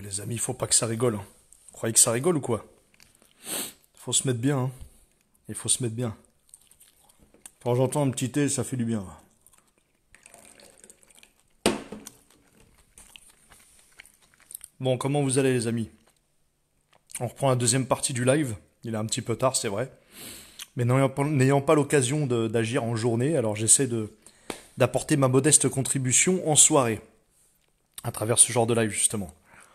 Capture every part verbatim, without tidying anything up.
les amis, il faut pas que ça rigole. Hein. Vous croyez que ça rigole ou quoi? Faut se mettre bien, hein. Il faut se mettre bien. Quand j'entends un petit thé, ça fait du bien. Bon, comment vous allez les amis? On reprend la deuxième partie du live. Il est un petit peu tard, c'est vrai. Mais n'ayant pas, n'ayant pas l'occasion de- d'agir en journée, alors j'essaie de d'apporter ma modeste contribution en soirée, à travers ce genre de live justement.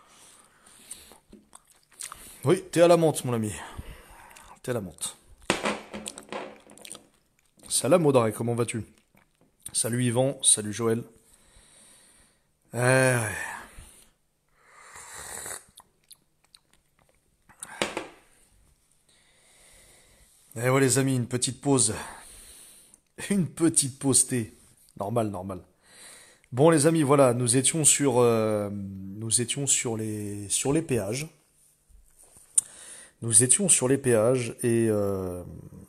Oui, t'es à la menthe, mon ami. T'es à la menthe. Salam Audrey, comment vas-tu? Salut Yvan, salut Joël. Euh, Eh ouais les amis, une petite pause. Une petite pause thé. Normal, normal. Bon les amis, voilà, nous étions sur, euh, nous étions sur les, sur les péages. Nous étions sur les péages et, euh,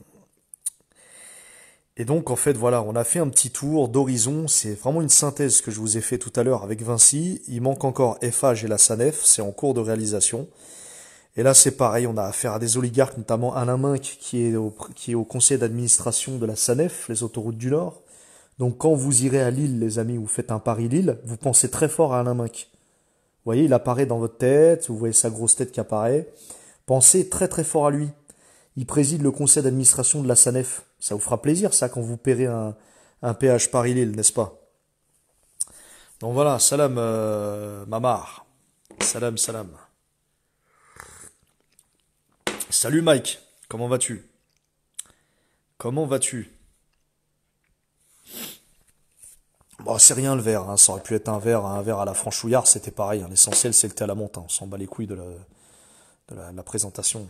et donc en fait voilà, on a fait un petit tour d'horizon. C'est vraiment une synthèse que je vous ai fait tout à l'heure avec Vinci. Il manque encore F H et la SANEF, c'est en cours de réalisation. Et là c'est pareil, on a affaire à des oligarques, notamment Alain Minc qui est au, qui est au conseil d'administration de la SANEF, les autoroutes du Nord. Donc quand vous irez à Lille, les amis, vous faites un Paris-Lille, vous pensez très fort à Alain Minc. Vous voyez, il apparaît dans votre tête, vous voyez sa grosse tête qui apparaît. Pensez très très fort à lui. Il préside le conseil d'administration de la SANEF. Ça vous fera plaisir, ça, quand vous paierez un, un péage Paris-Lille, n'est-ce pas? Donc voilà, salam euh, Mamar. Salam, salam. Salut Mike, comment vas-tu? Comment vas-tu? Bon, c'est rien le verre, hein. Ça aurait pu être un verre, un verre à la franchouillard, c'était pareil, hein. L'essentiel c'est que t'es à la monte, hein. On s'en bat les couilles de la, de la, de la présentation.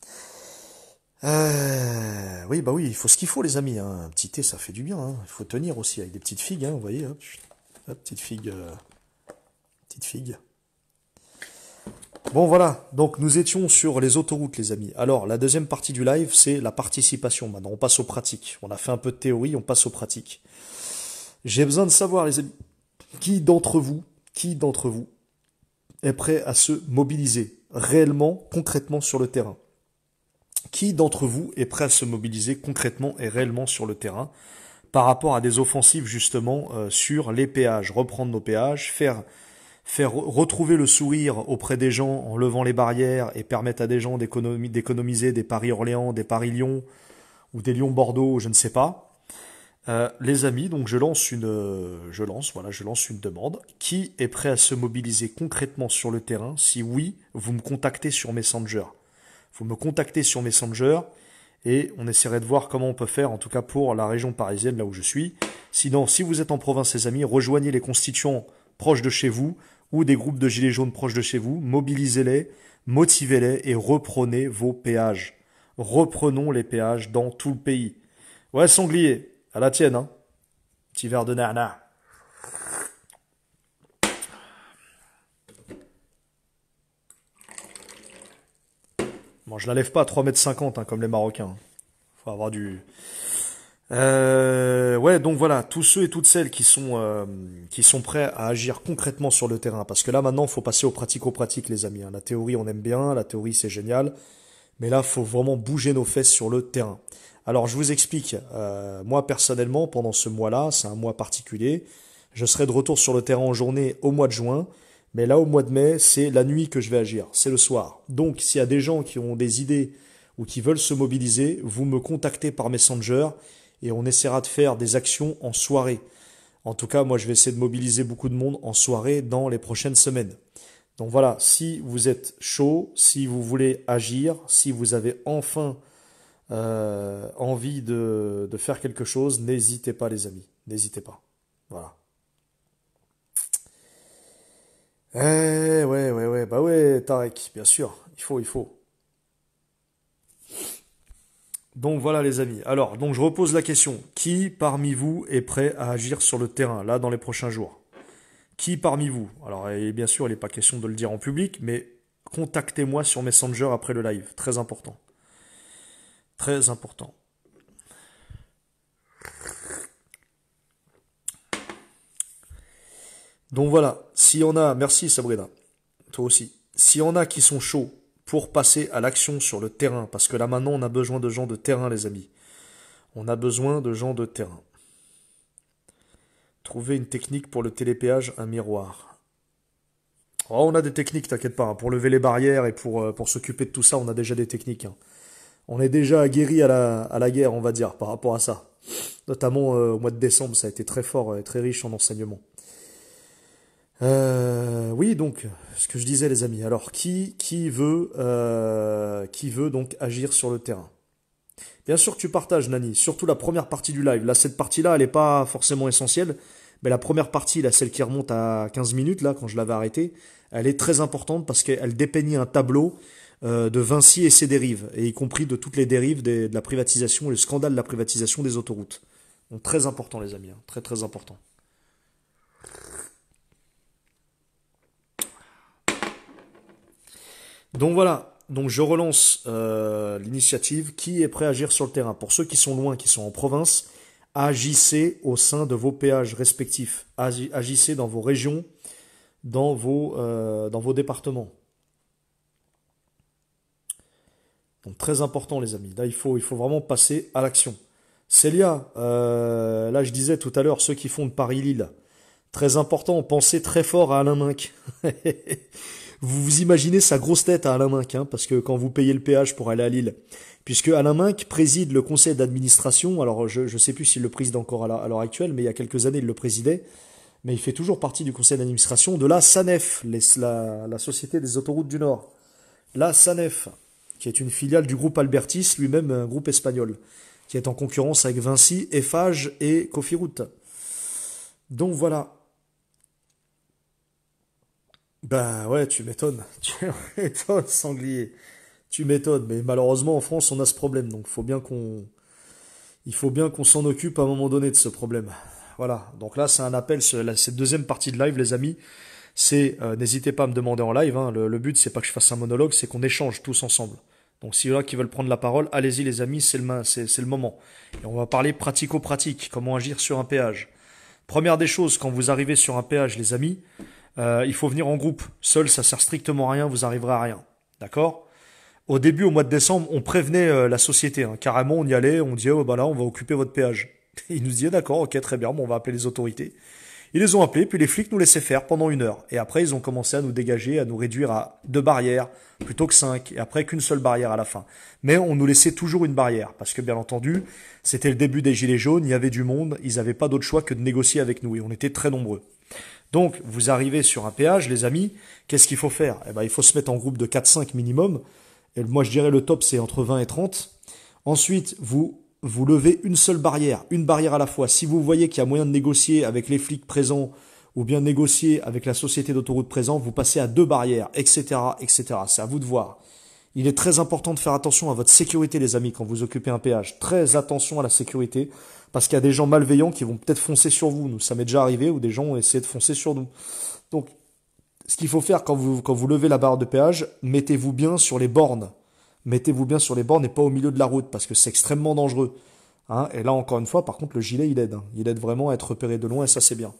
Euh, oui, bah oui, il faut ce qu'il faut, les amis, hein. Un petit thé, ça fait du bien, hein. Il faut tenir aussi avec des petites figues, hein, vous voyez, hop, hop, petite figue, euh, petite figue. Bon, voilà. Donc, nous étions sur les autoroutes, les amis. Alors, la deuxième partie du live, c'est la participation. Maintenant, on passe aux pratiques. On a fait un peu de théorie, on passe aux pratiques. J'ai besoin de savoir, les amis, qui d'entre vous, qui d'entre vous est prêt à se mobiliser réellement, concrètement sur le terrain? Qui d'entre vous est prêt à se mobiliser concrètement et réellement sur le terrain par rapport à des offensives justement euh, sur les péages, reprendre nos péages, faire faire retrouver le sourire auprès des gens en levant les barrières et permettre à des gens d'économi- d'économiser des Paris-Orléans, des Paris-Lyon ou des Lyon-Bordeaux, je ne sais pas. Euh, les amis, donc je lance une, euh, je lance, voilà, je lance une demande. Qui est prêt à se mobiliser concrètement sur le terrain? Si oui, vous me contactez sur Messenger. Vous me contactez sur Messenger et on essaierait de voir comment on peut faire, en tout cas pour la région parisienne, là où je suis. Sinon, si vous êtes en province, les amis, rejoignez les constituants proches de chez vous ou des groupes de gilets jaunes proches de chez vous, mobilisez-les, motivez-les et reprenez vos péages. Reprenons les péages dans tout le pays. Ouais, sanglier, à la tienne, hein. Petit verre de nana. Bon, je la lève pas à trois mètres cinquante, hein, comme les Marocains. Faut avoir du... Euh, ouais, donc voilà, tous ceux et toutes celles qui sont euh, qui sont prêts à agir concrètement sur le terrain, parce que là maintenant, il faut passer aux pratico-pratiques, les amis, hein. La théorie, on aime bien, la théorie, c'est génial, mais là, faut vraiment bouger nos fesses sur le terrain. Alors, je vous explique. Euh, moi, personnellement, pendant ce mois-là, c'est un mois particulier, je serai de retour sur le terrain en journée au mois de juin, mais là, au mois de mai, c'est la nuit que je vais agir, c'est le soir. Donc, s'il y a des gens qui ont des idées ou qui veulent se mobiliser, vous me contactez par Messenger et on essaiera de faire des actions en soirée. En tout cas, moi, je vais essayer de mobiliser beaucoup de monde en soirée dans les prochaines semaines. Donc voilà, si vous êtes chaud, si vous voulez agir, si vous avez enfin euh, envie de, de faire quelque chose, n'hésitez pas, les amis. N'hésitez pas. Voilà. Eh ouais, ouais, ouais, bah ouais, Tarek, bien sûr. Il faut, il faut. Donc voilà les amis. Alors, donc je repose la question. Qui parmi vous est prêt à agir sur le terrain, là, dans les prochains jours? Qui parmi vous? Alors, et bien sûr, il n'est pas question de le dire en public, mais contactez-moi sur Messenger après le live. Très important. Très important. Donc voilà, s'il y en a, merci Sabrina, toi aussi. s'il y en a qui sont chauds pour passer à l'action sur le terrain, parce que là maintenant on a besoin de gens de terrain les amis. On a besoin de gens de terrain. Trouver une technique pour le télépéage, un miroir. Oh, on a des techniques, t'inquiète pas, hein. Pour lever les barrières et pour, euh, pour s'occuper de tout ça, on a déjà des techniques, hein. On est déjà aguerri à la, à la guerre, on va dire, par rapport à ça. Notamment euh, au mois de décembre, ça a été très fort et très riche en enseignements. Euh, oui, donc, ce que je disais, les amis. Alors, qui, qui veut, euh, qui veut donc agir sur le terrain? Bien sûr que tu partages, Nani. Surtout la première partie du live. Là, cette partie-là, elle n'est pas forcément essentielle, mais la première partie, là, celle qui remonte à quinze minutes, là, quand je l'avais arrêtée, elle est très importante parce qu'elle dépeignait un tableau euh, de Vinci et ses dérives, et y compris de toutes les dérives des- de la privatisation et le scandale de la privatisation des autoroutes. Donc, très important, les amis. Hein. Très, très important. Donc voilà, donc je relance euh, l'initiative. Qui est prêt à agir sur le terrain? Pour ceux qui sont loin, qui sont en province, agissez au sein de vos péages respectifs. Agi- Agissez dans vos régions, dans vos, euh, dans vos départements. Donc très important les amis. Là il faut, il faut vraiment passer à l'action. Célia, euh, là je disais tout à l'heure, ceux qui font de Paris-Lille, très important, pensez très fort à Alain Minc. Vous vous imaginez sa grosse tête à Alain Minc, hein, parce que quand vous payez le péage pour aller à Lille, puisque Alain Minc préside le conseil d'administration, alors je ne sais plus s'il le préside encore à la- à l'heure actuelle, mais il y a quelques années il le présidait, mais il fait toujours partie du conseil d'administration de la SANEF, les- la, la Société des autoroutes du Nord. La SANEF, qui est une filiale du groupe Albertis, lui-même un groupe espagnol, qui est en concurrence avec Vinci, Eiffage et Cofiroute. Donc voilà. Ben ouais, tu m'étonnes. Tu m'étonnes, sanglier. Tu m'étonnes, mais malheureusement en France on a ce problème, donc faut bien qu'on, il faut bien qu'on s'en occupe à un moment donné de ce problème. Voilà, donc là c'est un appel, ce- la- cette deuxième partie de live les amis, c'est, euh, n'hésitez pas à me demander en live, hein, le, le but c'est pas que je fasse un monologue, c'est qu'on échange tous ensemble. Donc s'il y en a qui veulent prendre la parole, allez-y les amis, c'est le, main- c'est, c'est le moment. Et on va parler pratico-pratique, comment agir sur un péage. Première des choses, quand vous arrivez sur un péage les amis, euh, il faut venir en groupe. Seul ça sert strictement à rien, vous arriverez à rien. D'accord? Au début, au mois de décembre, on prévenait euh, la société, hein. Carrément, on y allait, on disait, oh, bah là, on va occuper votre péage. Ils nous disaient, d'accord, ok, très bien, bon, on va appeler les autorités. Ils les ont appelés, puis les flics nous laissaient faire pendant une heure. Et après, ils ont commencé à nous dégager, à nous réduire à deux barrières, plutôt que cinq, et après qu'une seule barrière à la fin. Mais on nous laissait toujours une barrière, parce que bien entendu, c'était le début des Gilets jaunes, il y avait du monde, ils n'avaient pas d'autre choix que de négocier avec nous, et on était très nombreux. Donc, vous arrivez sur un péage, les amis, qu'est-ce qu'il faut faire? Eh ben, il faut se mettre en groupe de quatre cinq minimum. Et moi, je dirais le top, c'est entre vingt et trente. Ensuite, vous, vous levez une seule barrière, une barrière à la fois. Si vous voyez qu'il y a moyen de négocier avec les flics présents ou bien négocier avec la société d'autoroute présente, vous passez à deux barrières, et cetera, et cetera. C'est à vous de voir. Il est très important de faire attention à votre sécurité, les amis, quand vous occupez un péage. Très attention à la sécurité, parce qu'il y a des gens malveillants qui vont peut-être foncer sur vous. Nous, ça m'est déjà arrivé où des gens ont essayé de foncer sur nous. Donc, ce qu'il faut faire quand vous, quand vous levez la barre de péage, mettez-vous bien sur les bornes. Mettez-vous bien sur les bornes et pas au milieu de la route, parce que c'est extrêmement dangereux. Hein, et là, encore une fois, par contre, le gilet, il aide. Hein. Il aide vraiment à être repéré de loin, et ça, c'est bien.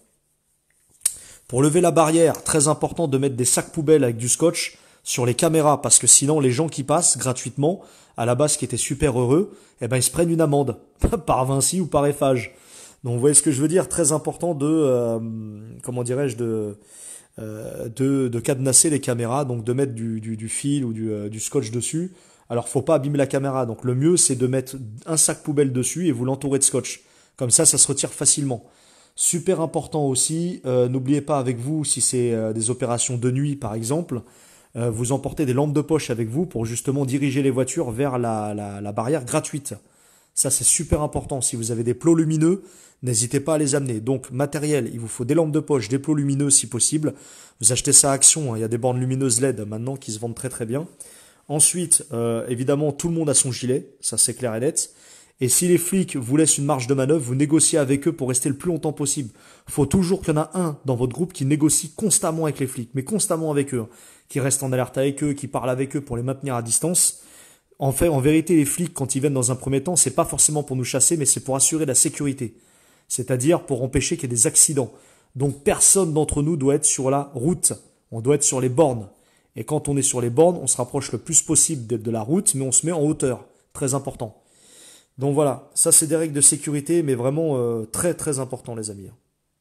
Pour lever la barrière, très important de mettre des sacs poubelles avec du scotch sur les caméras, parce que sinon, les gens qui passent gratuitement, à la base, qui étaient super heureux, eh ben, ils se prennent une amende, par Vinci ou par Eiffage. Donc, vous voyez ce que je veux dire? Très important de, euh, comment dirais-je, de, euh, de, de cadenasser les caméras, donc de mettre du, du, du fil ou du, euh, du scotch dessus. Alors, faut pas abîmer la caméra. Donc, le mieux, c'est de mettre un sac poubelle dessus et vous l'entourez de scotch. Comme ça, ça se retire facilement. Super important aussi, euh, n'oubliez pas avec vous, si c'est euh, des opérations de nuit par exemple, euh, vous emportez des lampes de poche avec vous pour justement diriger les voitures vers la, la, la barrière gratuite. Ça c'est super important. Si vous avez des plots lumineux, n'hésitez pas à les amener. Donc matériel, il vous faut des lampes de poche, des plots lumineux si possible. Vous achetez ça à Action, hein. Il y a des bornes lumineuses L E D maintenant qui se vendent très très bien. Ensuite, euh, évidemment, tout le monde a son gilet, ça c'est clair et net. Et si les flics vous laissent une marge de manœuvre, vous négociez avec eux pour rester le plus longtemps possible. Il faut toujours qu'il y en a un dans votre groupe qui négocie constamment avec les flics, mais constamment avec eux, hein, qui reste en alerte avec eux, qui parle avec eux pour les maintenir à distance. En fait, en vérité, les flics, quand ils viennent dans un premier temps, c'est pas forcément pour nous chasser, mais c'est pour assurer la sécurité. C'est-à-dire pour empêcher qu'il y ait des accidents. Donc personne d'entre nous doit être sur la route. On doit être sur les bornes. Et quand on est sur les bornes, on se rapproche le plus possible de, de la route, mais on se met en hauteur. Très important. Donc voilà, ça c'est des règles de sécurité, mais vraiment euh, très très important les amis.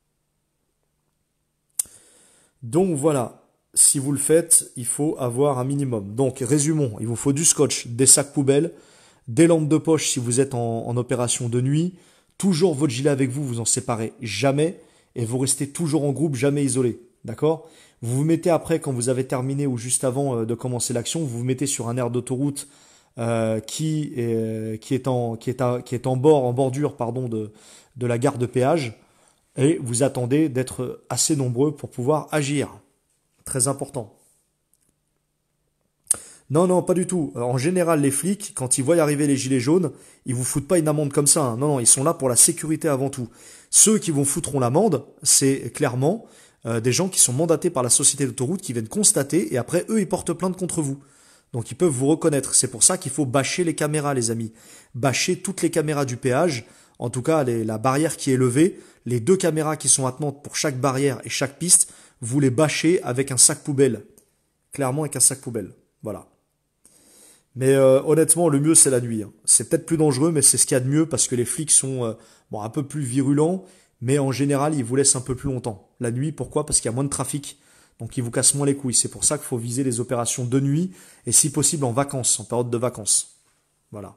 Donc voilà, si vous le faites, il faut avoir un minimum. Donc résumons, il vous faut du scotch, des sacs poubelles, des lampes de poche si vous êtes en, en opération de nuit, toujours votre gilet avec vous, vous en séparez jamais, et vous restez toujours en groupe, jamais isolé. D'accord? Vous vous mettez après, quand vous avez terminé ou juste avant euh, de commencer l'action, vous vous mettez sur un aire d'autoroute euh, qui est, qui est en, qui est à- qui est en bord, en bordure, pardon, de, de la gare de péage, et vous attendez d'être assez nombreux pour pouvoir agir. Très important. Non, non, pas du tout. Euh, En général, les flics, quand ils voient arriver les gilets jaunes, ils vous foutent pas une amende comme ça, hein. Non, non, ils sont là pour la sécurité avant tout. Ceux qui vous foutront l'amende, c'est clairement euh, des gens qui sont mandatés par la société d'autoroute, qui viennent constater, et après, eux, ils portent plainte contre vous. Donc, ils peuvent vous reconnaître. C'est pour ça qu'il faut bâcher les caméras, les amis. Bâcher toutes les caméras du péage. En tout cas, les- la barrière qui est levée, les deux caméras qui sont attenantes pour chaque barrière et chaque piste, vous les bâchez avec un sac poubelle. Clairement, avec un sac poubelle. Voilà. Mais euh, honnêtement, le mieux, c'est la nuit, hein. C'est peut-être plus dangereux, mais c'est ce qu'il y a de mieux parce que les flics sont euh, bon, un peu plus virulents, mais en général, ils vous laissent un peu plus longtemps. La nuit, pourquoi? Parce qu'il y a moins de trafic. Donc, ils vous cassent moins les couilles. C'est pour ça qu'il faut viser les opérations de nuit et si possible en vacances, en période de vacances. Voilà.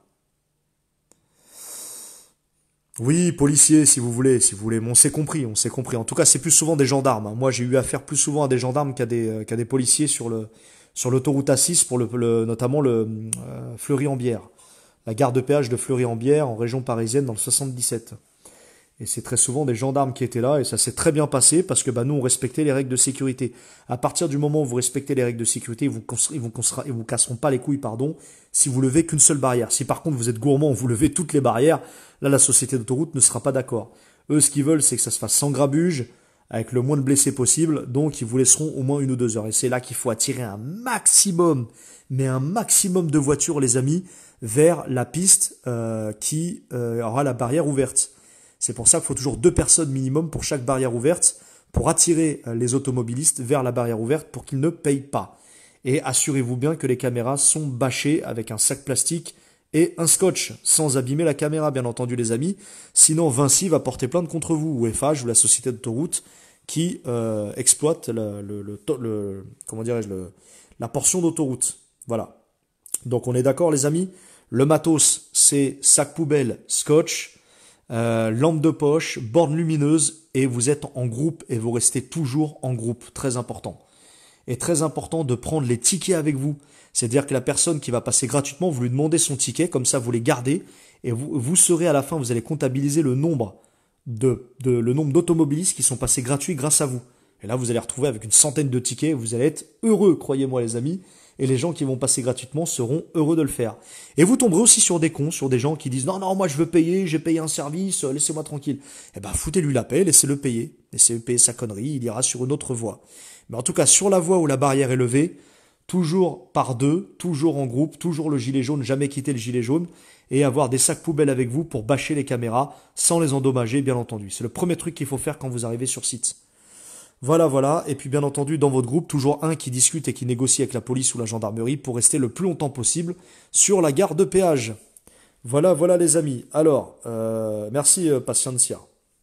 Oui, policiers, si vous voulez, si vous voulez. Mais on s'est compris, on s'est compris. En tout cas, c'est plus souvent des gendarmes, hein. Moi, j'ai eu affaire plus souvent à des gendarmes qu'à des, euh, qu'à des policiers sur le, sur l'autoroute A six, pour le, le- notamment le euh, Fleury-en-Bière. La gare de péage de Fleury-en-Bière, en région parisienne, dans le soixante-dix-sept. Et c'est très souvent des gendarmes qui étaient là, et ça s'est très bien passé, parce que bah, nous, on respectait les règles de sécurité. À partir du moment où vous respectez les règles de sécurité, ils vous, cons- ils vous, cons- ils vous casseront pas les couilles, pardon, si vous levez qu'une seule barrière. Si par contre vous êtes gourmand, vous levez toutes les barrières, là, la société d'autoroute ne sera pas d'accord. Eux, ce qu'ils veulent, c'est que ça se fasse sans grabuge, avec le moins de blessés possible, donc ils vous laisseront au moins une ou deux heures. Et c'est là qu'il faut attirer un maximum, mais un maximum de voitures, les amis, vers la piste euh, qui euh, aura la barrière ouverte. C'est pour ça qu'il faut toujours deux personnes minimum pour chaque barrière ouverte pour attirer euh, les automobilistes vers la barrière ouverte pour qu'ils ne payent pas. Et assurez-vous bien que les caméras sont bâchées avec un sac plastique et un scotch, sans abîmer la caméra, bien entendu, les amis. Sinon, Vinci va porter plainte contre vous, ou F H, ou la société d'autoroute, qui euh, exploite le, le, le, le- comment dirais-je, le- la portion d'autoroute. Voilà. Donc on est d'accord, les amis. Le matos, c'est sac poubelle, scotch, euh, lampe de poche, borne lumineuse, et vous êtes en groupe et vous restez toujours en groupe. Très important. Et très important de prendre les tickets avec vous. C'est-à-dire que la personne qui va passer gratuitement, vous lui demandez son ticket, comme ça vous les gardez, et vous, vous serez à la fin, vous allez comptabiliser le nombre de, de le nombre d'automobilistes qui sont passés gratuits grâce à vous. Et là, vous allez retrouver avec une centaine de tickets, vous allez être heureux, croyez-moi les amis, et les gens qui vont passer gratuitement seront heureux de le faire. Et vous tomberez aussi sur des cons, sur des gens qui disent non, non, moi je veux payer, j'ai payé un service, euh, laissez-moi tranquille. Eh ben, foutez-lui la paix, laissez-le payer. Laissez-le payer sa connerie, il ira sur une autre voie. Mais en tout cas, sur la voie où la barrière est levée, toujours par deux, toujours en groupe, toujours le gilet jaune, jamais quitter le gilet jaune, et avoir des sacs poubelles avec vous pour bâcher les caméras, sans les endommager, bien entendu. C'est le premier truc qu'il faut faire quand vous arrivez sur site. Voilà, voilà. Et puis bien entendu, dans votre groupe, toujours un qui discute et qui négocie avec la police ou la gendarmerie pour rester le plus longtemps possible sur la gare de péage. Voilà, voilà les amis. Alors, euh, merci euh, Patientia.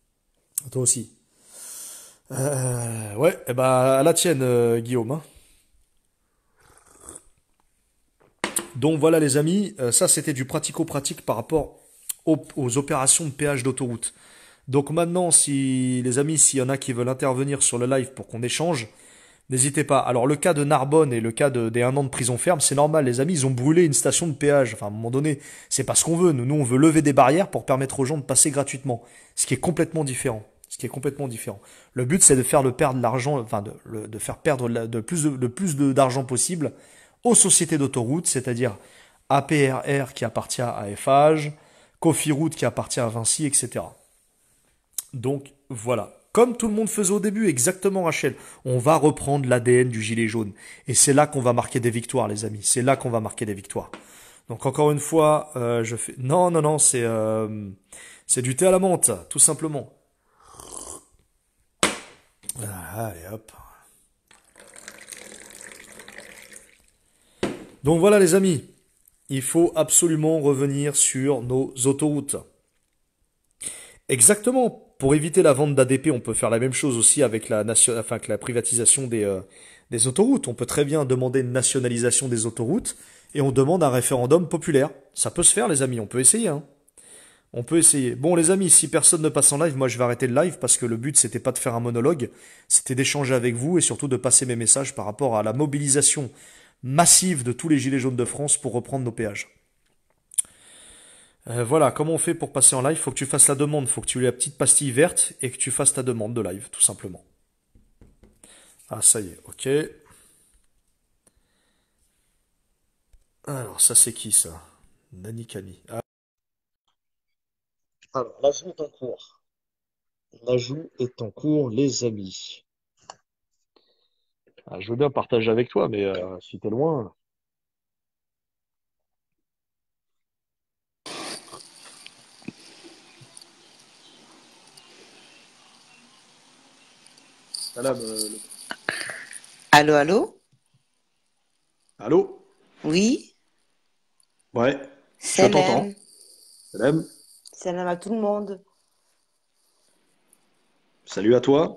Toi aussi. Euh, ouais, eh ben à la tienne, euh, Guillaume, hein. Donc voilà les amis, euh, ça c'était du pratico-pratique par rapport aux, aux opérations de péage d'autoroute. Donc maintenant, si les amis, s'il y en a qui veulent intervenir sur le live pour qu'on échange, n'hésitez pas. Alors le cas de Narbonne et le cas de, des un an de prison ferme, c'est normal, les amis, ils ont brûlé une station de péage. Enfin, à un moment donné, c'est pas ce qu'on veut. Nous, nous, on veut lever des barrières pour permettre aux gens de passer gratuitement. Ce qui est complètement différent. Ce qui est complètement différent. Le but, c'est de faire le perdre l'argent, enfin de, le- de faire perdre la- de plus de, de plus de- d'argent possible aux sociétés d'autoroute, c'est-à-dire A P R R qui appartient à F H, Cofiroute qui appartient à Vinci, et cetera. Donc voilà. Comme tout le monde faisait au début, exactement Rachel, on va reprendre l'A D N du gilet jaune. Et c'est là qu'on va marquer des victoires, les amis. C'est là qu'on va marquer des victoires. Donc encore une fois, euh, je fais... Non, non, non, c'est euh, c'est du thé à la menthe, tout simplement. Ah, allez hop. Donc voilà les amis, il faut absolument revenir sur nos autoroutes. Exactement. Pour éviter la vente d'A D P, on peut faire la même chose aussi avec la, nation... enfin, avec la privatisation des, euh, des autoroutes. On peut très bien demander une nationalisation des autoroutes et on demande un référendum populaire. Ça peut se faire les amis, on peut essayer, hein. On peut essayer. Bon les amis, si personne ne passe en live, moi je vais arrêter le live parce que le but c'était pas de faire un monologue, c'était d'échanger avec vous et surtout de passer mes messages par rapport à la mobilisation massive de tous les gilets jaunes de France pour reprendre nos péages. Euh, voilà, comment on fait pour passer en live? Faut que tu fasses la demande, faut que tu aies la petite pastille verte et que tu fasses ta demande de live, tout simplement. Ah, ça y est, ok. Alors, ça c'est qui ça? Nani Kani. Ah. Alors, l'ajout est en cours. L'ajout est en cours, les amis. Ah, je veux bien partager avec toi, mais euh, si t'es loin. Salam, euh, le- Allô, allô? Allô? Oui, Ouais, je t'entends. salam. Salam, Salam à tout le monde. salut à toi.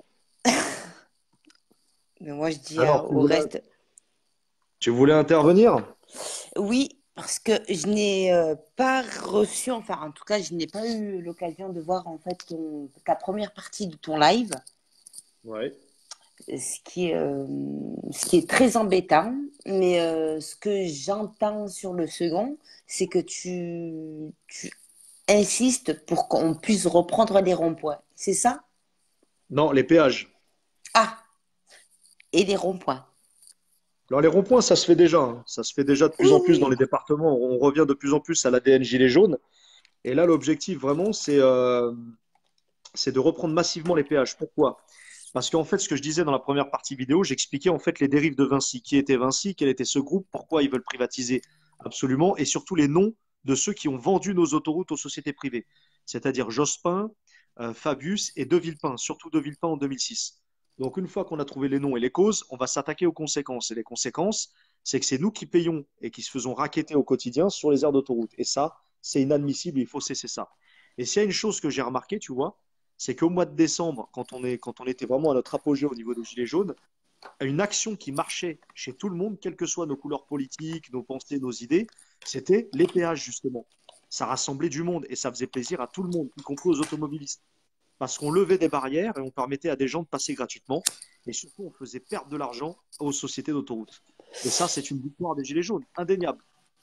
Mais moi, je dis euh, Alors, tu au voulais, reste, tu voulais intervenir? oui, parce que je n'ai euh, pas reçu, enfin, en tout cas, je n'ai pas eu l'occasion de voir en fait ton- ta première partie de ton live, Ouais. ce qui est, euh, ce qui est très embêtant. Mais euh, ce que j'entends sur le second, c'est que tu, tu insistes pour qu'on puisse reprendre les ronds-points. C'est ça? Non, les péages. Ah, et les ronds-points. Alors les ronds-points, ça se fait déjà, hein. Ça se fait déjà de Oui, plus en plus dans oui. les départements. On revient de plus en plus à l'A D N gilet jaune. Et là, l'objectif vraiment, c'est euh, c'est de reprendre massivement les péages. Pourquoi? Parce qu'en fait, ce que je disais dans la première partie vidéo, j'expliquais en fait les dérives de Vinci. Qui était Vinci? Quel était ce groupe? Pourquoi ils veulent privatiser absolument? Et surtout les noms de ceux qui ont vendu nos autoroutes aux sociétés privées. C'est-à-dire Jospin, euh, Fabius et De Villepin, surtout De Villepin en deux mille six. Donc une fois qu'on a trouvé les noms et les causes, on va s'attaquer aux conséquences. Et les conséquences, c'est que c'est nous qui payons et qui se faisons racketter au quotidien sur les aires d'autoroute. Et ça, c'est inadmissible, il faut cesser ça. Et s'il y a une chose que j'ai remarqué, tu vois, c'est qu'au mois de décembre, quand on, est, quand on était vraiment à notre apogée au niveau des Gilets jaunes, une action qui marchait chez tout le monde, quelles que soient nos couleurs politiques, nos pensées, nos idées, c'était les péages, justement. Ça rassemblait du monde et ça faisait plaisir à tout le monde, y compris aux automobilistes. Parce qu'on levait des barrières et on permettait à des gens de passer gratuitement. Et surtout, on faisait perdre de l'argent aux sociétés d'autoroutes. Et ça, c'est une victoire des Gilets jaunes, indéniable.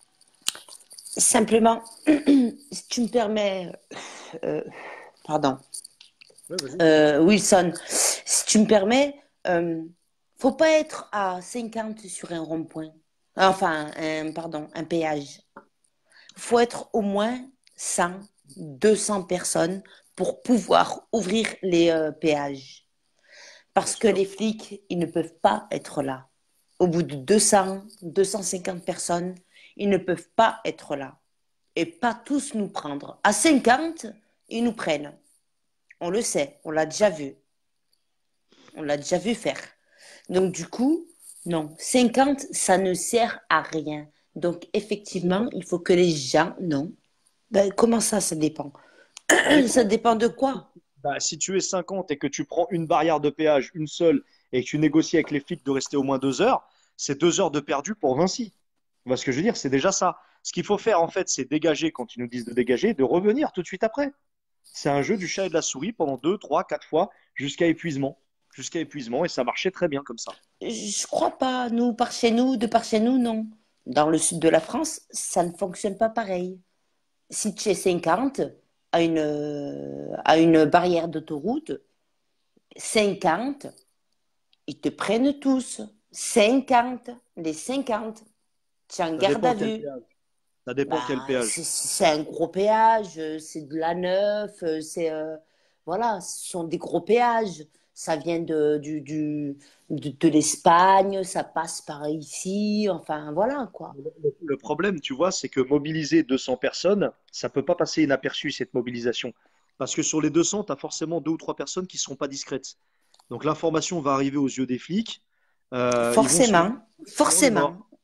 Simplement, si tu me permets, euh, pardon, Ouais, vas-y. euh, Wilson, si tu me permets, euh, faut pas être à cinquante sur un rond-point. Enfin, un, pardon, un péage. Faut être au moins cent, deux cents personnes pour pouvoir ouvrir les euh, péages. Bien Parce que sûr. les flics, ils ne peuvent pas être là. Au bout de deux cents, deux cent cinquante personnes, ils ne peuvent pas être là. Et pas tous nous prendre. À cinquante, ils nous prennent. On le sait, on l'a déjà vu. On l'a déjà vu faire. Donc du coup, non, cinquante, ça ne sert à rien. Donc effectivement, il faut que les gens, non. Ben, comment ça, ça dépend? Ça Ça dépend. dépend de quoi? Bah, si tu es cinquante et que tu prends une barrière de péage, une seule, et que tu négocies avec les flics de rester au moins deux heures, c'est deux heures de perdu pour Vinci. Tu vois ce que je veux dire? C'est déjà ça. Ce qu'il faut faire, en fait, c'est dégager quand ils nous disent de dégager, de revenir tout de suite après. C'est un jeu du chat et de la souris pendant deux, trois, quatre fois, jusqu'à épuisement. Jusqu'à épuisement, et ça marchait très bien comme ça. Je crois pas. Nous, par chez nous, de par chez nous, non. Dans le sud de la France, ça ne fonctionne pas pareil. Si tu es cinquante à une, euh, à une barrière d'autoroute, cinquante, ils te prennent tous. cinquante, les cinquante. Tu es en Ça garde dépend à quel vue. péage. Ça dépend quel Bah, péage. c'est c'est un gros péage, euh, c'est de la neuf, euh, c'est euh, voilà, ce sont des gros péages. Ça vient de, du, du- de, de l'Espagne, ça passe par ici, enfin voilà quoi. Le problème, tu vois, c'est que mobiliser deux cents personnes, ça peut pas passer inaperçu, cette mobilisation. Parce que sur les deux cents, tu as forcément deux ou trois personnes qui ne seront pas discrètes. Donc l'information va arriver aux yeux des flics. Euh, ils vont se dire, Forcément, on est forcément. mort.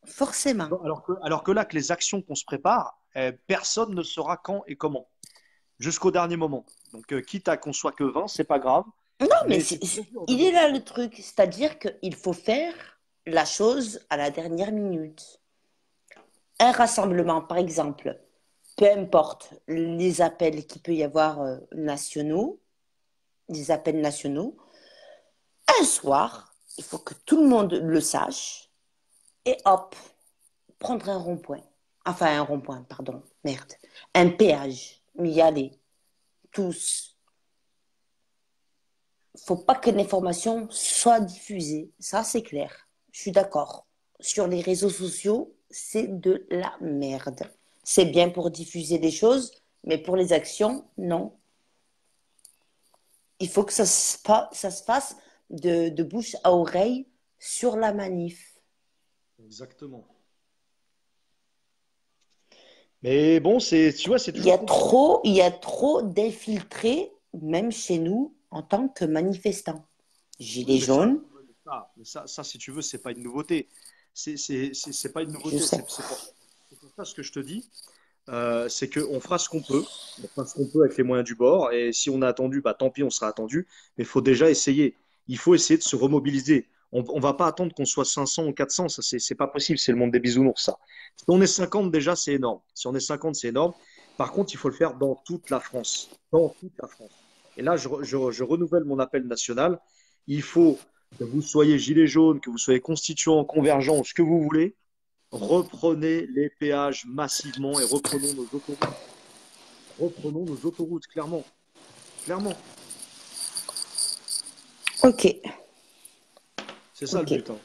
forcément. Alors que, alors que là, que les actions qu'on se prépare, eh, personne ne saura quand et comment, jusqu'au dernier moment. Donc, euh, quitte à qu'on soit que vingt, c'est pas grave, Non, mais mais c'est c'est- très c'est- dur de il est là le mobiliser. truc, c'est-à-dire qu'il faut faire la chose à la dernière minute. Un rassemblement, par exemple, peu importe les appels qu'il peut y avoir euh, nationaux, des appels nationaux, un soir, il faut que tout le monde le sache et hop, prendre un rond-point. Enfin, un rond-point, pardon, merde. Un péage, y aller, tous. Faut pas que l'information soit diffusée, ça c'est clair. Je suis d'accord. Sur les réseaux sociaux, c'est de la merde. C'est bien pour diffuser des choses, mais pour les actions, non. Il faut que ça se, fa- ça se fasse de, de bouche à oreille sur la manif. Exactement. Mais bon, c'est, tu vois, c'est Il y toujours a compliqué. trop, il y a trop d'infiltrés, même chez nous, en tant que manifestants. Oui, Gilets mais ça, jaunes, ouais, mais ça, mais ça, ça, si tu veux, c'est pas une nouveauté. C'est c'est- c'est- c'est pas une je nouveauté. sais. C'est c'est pour, c'est pour ça ce que je te dis. Euh, c'est qu'on fera ce qu'on peut. On fera ce qu'on peut avec les moyens du bord. Et si on a attendu, bah, tant pis, on sera attendu. Mais il faut déjà essayer. Il faut essayer de se remobiliser. On ne va pas attendre qu'on soit cinq cents ou quatre cents. Ça, c'est c'est pas possible. C'est le monde des bisounours, ça. Si on est cinquante, déjà, c'est énorme. Si on est cinquante, c'est énorme. Par contre, il faut le faire dans toute la France. Dans toute la France. Et là, je, re- je- je renouvelle mon appel national. Il faut que vous soyez gilets jaunes, que vous soyez constituants, convergents, ce que vous voulez. Reprenez les péages massivement et reprenons nos autoroutes. Reprenons nos autoroutes, clairement. Clairement. Ok, C'est ça le ok. but, hein.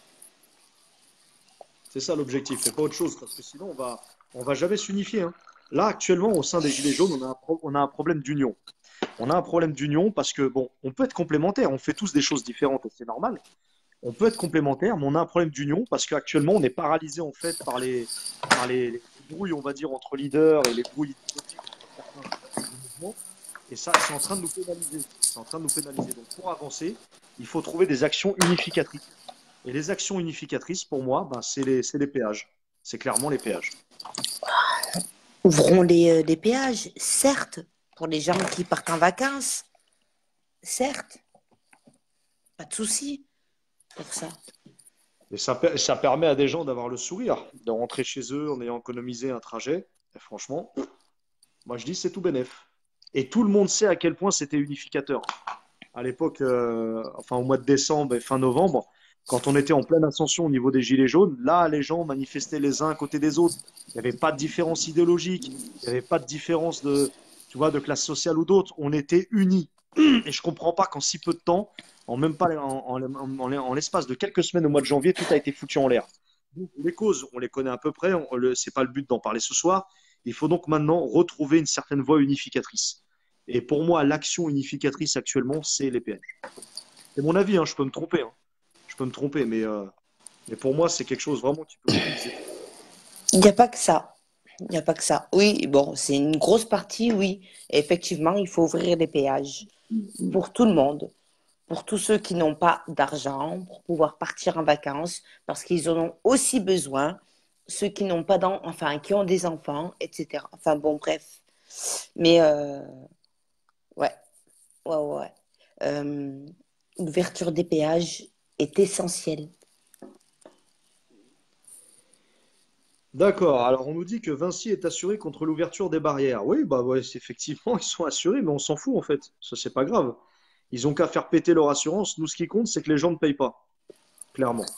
C'est ça l'objectif. Et pas autre chose, parce que sinon, on va, on va jamais s'unifier, hein. Là, actuellement, au sein des Gilets jaunes, on a un, pro- on a un problème d'union. On a un problème d'union parce que, bon, on peut être complémentaires, on fait tous des choses différentes et c'est normal. On peut être complémentaires, mais on a un problème d'union parce qu'actuellement, on est paralysé, en fait, par les, par les, les brouilles, on va dire, entre leaders et les brouilles idéologiques entre certains du mouvement. Et ça, c'est en train de nous pénaliser. C'est en train de nous pénaliser. Donc, pour avancer, il faut trouver des actions unificatrices. Et les actions unificatrices, pour moi, ben, c'est les, c'est les péages. C'est clairement les péages. Ouvrons les, euh, les péages, certes, pour les gens qui partent en vacances, certes, pas de souci pour ça. Et ça, per- ça permet à des gens d'avoir le sourire, de rentrer chez eux en ayant économisé un trajet. Et franchement, moi, je dis c'est tout bénef. Et tout le monde sait à quel point c'était unificateur. À l'époque, euh, enfin au mois de décembre et fin novembre, quand on était en pleine ascension au niveau des Gilets jaunes, là, les gens manifestaient les uns à côté des autres. Il n'y avait pas de différence idéologique, il n'y avait pas de différence de, tu vois, de classe sociale ou d'autre. On était unis. Et je ne comprends pas qu'en si peu de temps, en même pas en, en, en, en l'espace de quelques semaines au mois de janvier, tout a été foutu en l'air. Les causes, on les connaît à peu près. Ce n'est pas le but d'en parler ce soir. Il faut donc maintenant retrouver une certaine voie unificatrice. Et pour moi, l'action unificatrice actuellement, c'est les P N. C'est mon avis, hein, je peux me tromper, hein. Je peux me tromper, mais, euh, mais pour moi, c'est quelque chose vraiment qui peut mobiliser tout. Il n'y a pas que ça. Il n'y a pas que ça. Oui, bon, c'est une grosse partie, oui. Effectivement, il faut ouvrir les péages pour tout le monde, pour tous ceux qui n'ont pas d'argent pour pouvoir partir en vacances, parce qu'ils en ont aussi besoin, ceux qui n'ont pas d'enfants, enfin, qui ont des enfants, et cetera. Enfin, bon, bref. Mais, euh, ouais, ouais, ouais. ouais. Euh, L'ouverture des péages est essentielle. D'accord, alors on nous dit que Vinci est assuré contre l'ouverture des barrières. Oui, bah ouais, c'est- effectivement, ils sont assurés, mais on s'en fout en fait. Ça, c'est pas grave. Ils ont qu'à faire péter leur assurance. Nous, ce qui compte, c'est que les gens ne payent pas, clairement.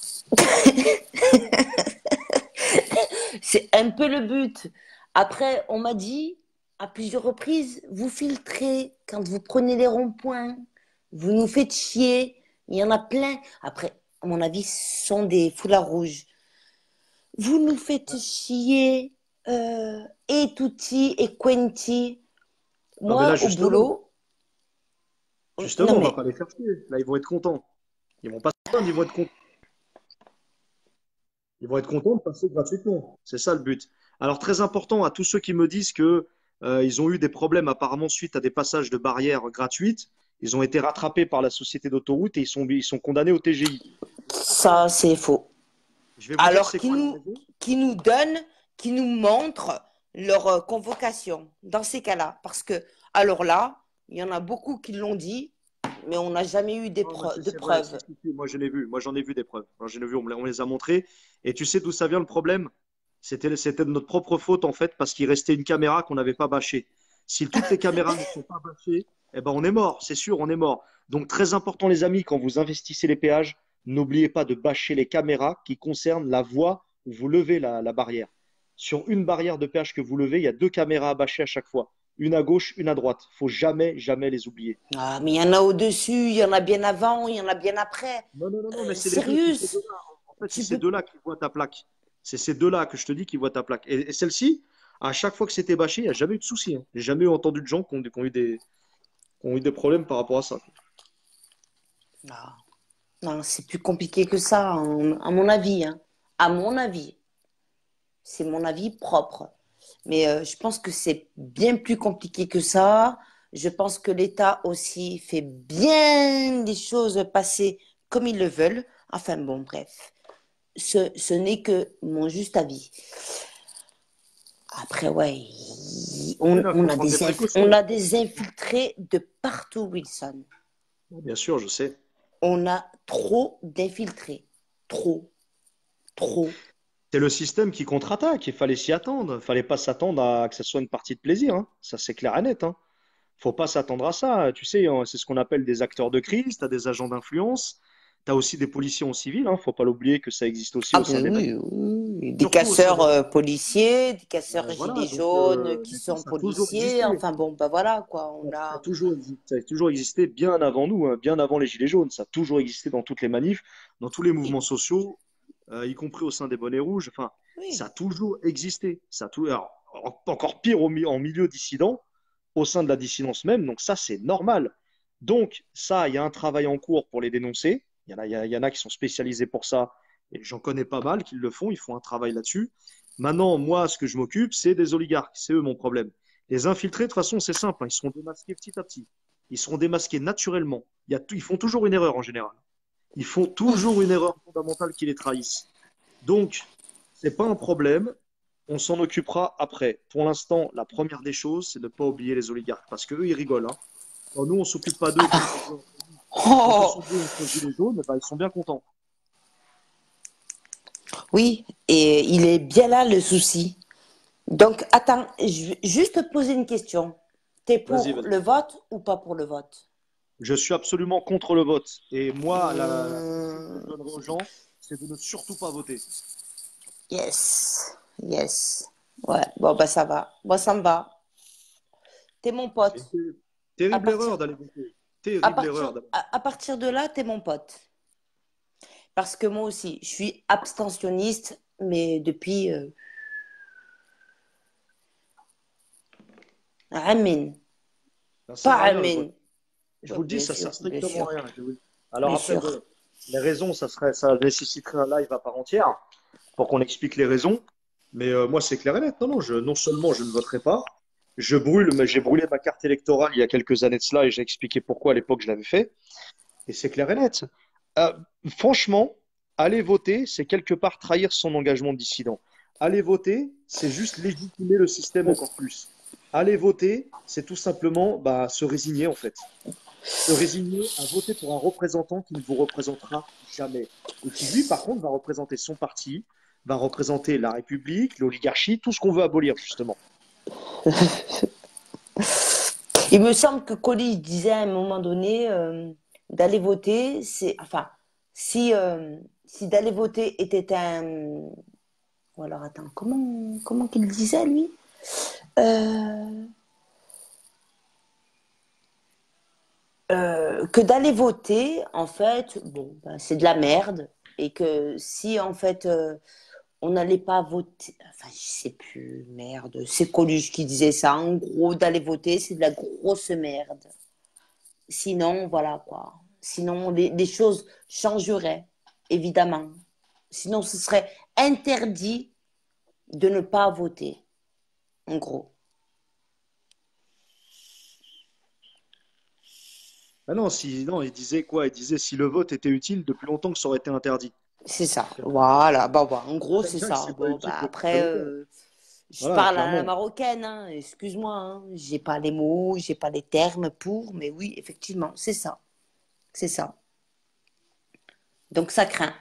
C'est un peu le but. Après, on m'a dit à plusieurs reprises, vous filtrez quand vous prenez les ronds-points, vous nous faites chier. Il y en a plein. Après, à mon avis, ce sont des foulards rouges. Vous nous faites chier. Euh, et tutti et quanti. Non, mais là, Moi, au justement, boulot, justement, non on va mais, pas les faire chier. Là, ils vont être contents. Ils vont pas se plaindre, ils vont être contents. Ils vont être contents de passer gratuitement. C'est ça le but. Alors, très important à tous ceux qui me disent que euh, ils ont eu des problèmes apparemment suite à des passages de barrières gratuites. Ils ont été rattrapés par la société d'autoroute et ils sont, ils sont condamnés au T G I. ça, c'est faux. Je vais vous dire Alors c'est qui quoi la nous, raison. qui nous donnent, qui nous montrent leur euh, convocation dans ces cas-là. Parce que, alors là, il y en a beaucoup qui l'ont dit, mais on n'a jamais eu des Non, non, preu- c'est de c'est vrai, si, preuves. si, si, moi je l'ai vu, moi j'en ai vu des preuves. Moi, j'en ai vu, on me, les on me les a montrées. Et tu sais d'où ça vient le problème? C'était, c'était de notre propre faute en fait, parce qu'il restait une caméra qu'on n'avait pas bâchée. Si toutes les caméras ne sont pas bâchées, eh ben on est mort, c'est sûr, on est mort. Donc très important les amis, quand vous investissez les péages, n'oubliez pas de bâcher les caméras qui concernent la voie où vous levez la, la barrière. Sur une barrière de péage que vous levez, il y a deux caméras à bâcher à chaque fois. Une à gauche, une à droite. Faut jamais, jamais les oublier. Ah, mais il y en a au-dessus, il y en a bien avant, il y en a bien après. Non, non, non, non, mais Euh, c'est les deux, c'est sérieux, ces deux-là. En fait, c'est tu ces peux. deux-là qui voient ta plaque. C'est ces deux-là que je te dis qui voient ta plaque. Et, et celle-ci, à chaque fois que c'était bâché, il n'y a jamais eu de souci. Hein. J'ai jamais entendu de gens qui ont, qui ont eu des, qui ont eu des problèmes par rapport à ça. Ah, non, c'est plus compliqué que ça, en- à mon avis, hein. À mon avis. C'est mon avis propre. Mais euh, je pense que c'est bien plus compliqué que ça. Je pense que l'État aussi fait bien les choses passer comme ils le veulent. Enfin bon, bref. Ce, ce n'est que mon juste avis. Après, ouais, il- Oui, on, là, il on faut a prendre des des inf- précautions. on a des infiltrés de partout, Wilson. Bien sûr, je sais. On a trop d'infiltrés. Trop, trop. C'est le système qui contre-attaque. Il fallait s'y attendre. Il fallait pas s'attendre à que ce soit une partie de plaisir. Hein. Ça, c'est clair et net. Hein. Faut pas s'attendre à ça. Tu sais, hein, c'est ce qu'on appelle des acteurs de crise. Tu as des agents d'influence. Tu as aussi des policiers en civil. Hein. Faut pas l'oublier que ça existe aussi Ah au sein ben des oui, manifs. oui, oui. Des Surtout au sein casseurs des euh, policiers, des casseurs Euh, voilà, gilets donc jaunes euh, qui mais ça, sont ça a toujours policiers. existé. Enfin bon, ben voilà quoi. On Ça a a. toujours, exi- ça a toujours existé bien avant nous, hein, bien avant les Gilets jaunes. Ça a toujours existé dans toutes les manifs, dans tous les mouvements Oui, sociaux, euh, y compris au sein des bonnets rouges. Enfin, ça a oui. toujours existé. Ça a tout, alors, en- encore pire au, mi- en milieu dissident, au sein de la dissidence même. Donc ça, c'est normal. Donc ça, il y a un travail en cours pour les dénoncer. Il y en a, il y a- il y en a qui sont spécialisés pour ça, et j'en connais pas mal qui le font. Ils font un travail là-dessus. Maintenant, moi, ce que je m'occupe, c'est des oligarques. C'est eux mon problème. Les infiltrés, de toute façon, c'est simple, hein, ils seront démasqués petit à petit. Ils seront démasqués naturellement. Il y a tout- ils font toujours une erreur en général. Ils font toujours une erreur fondamentale qui les trahisse. Donc, c'est pas un problème. On s'en occupera après. Pour l'instant, la première des choses, c'est de ne pas oublier les oligarques. Parce qu'eux, ils rigolent. Hein. Quand nous, on ne s'occupe pas d'eux, quand on veut- quand on Oh, s'occupe des gilets jaunes, bah, ils sont bien contents. oui, et il est bien là le souci. Donc, attends, je vais juste te poser une question. T'es Vas-y, pour vas-y. le vote ou pas pour le vote? Je suis absolument contre le vote. Et moi, la, la consigne que je Hmm, donnerai aux gens, c'est de ne surtout pas voter. yes, yes. Ouais, bon, bah ça va. Moi, ça me va. T'es mon C'est une pote. ter- À terrible partir, erreur d'aller voter. à Terrible partir, erreur d'aller à, à partir de là, t'es mon pote. Parce que moi aussi, je suis abstentionniste, mais depuis euh, Amin. Ça sert Pas à rien le vote. Amin. Je Ouais, vous le dis, bien ça sûr, sert bien strictement à sûr, rien. Je vous- Alors bien après, sûr. bon, les raisons, ça serait, ça nécessiterait un live à part entière pour qu'on explique les raisons. Mais euh, moi, c'est clair et net. Non, non, je, non seulement je ne voterai pas, je brûle, mais j'ai brûlé ma carte électorale il y a quelques années de cela et j'ai expliqué pourquoi à l'époque je l'avais fait. Et c'est clair et net. Euh, Franchement, aller voter, c'est quelque part trahir son engagement de dissident. Aller voter, c'est juste légitimer le système encore plus. Aller voter, c'est tout simplement bah, se résigner en fait. Se résigner à voter pour un représentant qui ne vous représentera jamais. Et qui, lui, par contre, va représenter son parti, va représenter la République, l'oligarchie, tout ce qu'on veut abolir, justement. Il me semble que Colli disait à un moment donné euh, d'aller voter, c'est enfin si euh, si d'aller voter était un ou alors attends comment comment qu'il disait lui Euh, euh, que d'aller voter en fait bon ben, c'est de la merde et que si en fait euh, on n'allait pas voter enfin je sais plus merde c'est Coluche qui disait ça en gros d'aller voter c'est de la grosse merde. Sinon, voilà quoi. Sinon, les, les choses changeraient, évidemment. Sinon, ce serait interdit de ne pas voter, en gros. Ah non, si, non, il disait quoi? Il disait si le vote était utile, depuis longtemps que ça aurait été interdit. C'est ça. C'est Voilà. Bah, bah, en gros, c'est bien que ça. c'est pas Bon, utile bah, de après, présenter. euh, je Voilà, parle à la clairement. marocaine, hein. Excuse-moi, hein. J'ai pas les mots, j'ai pas les termes pour, mais oui, effectivement, c'est ça. C'est ça. Donc, ça craint.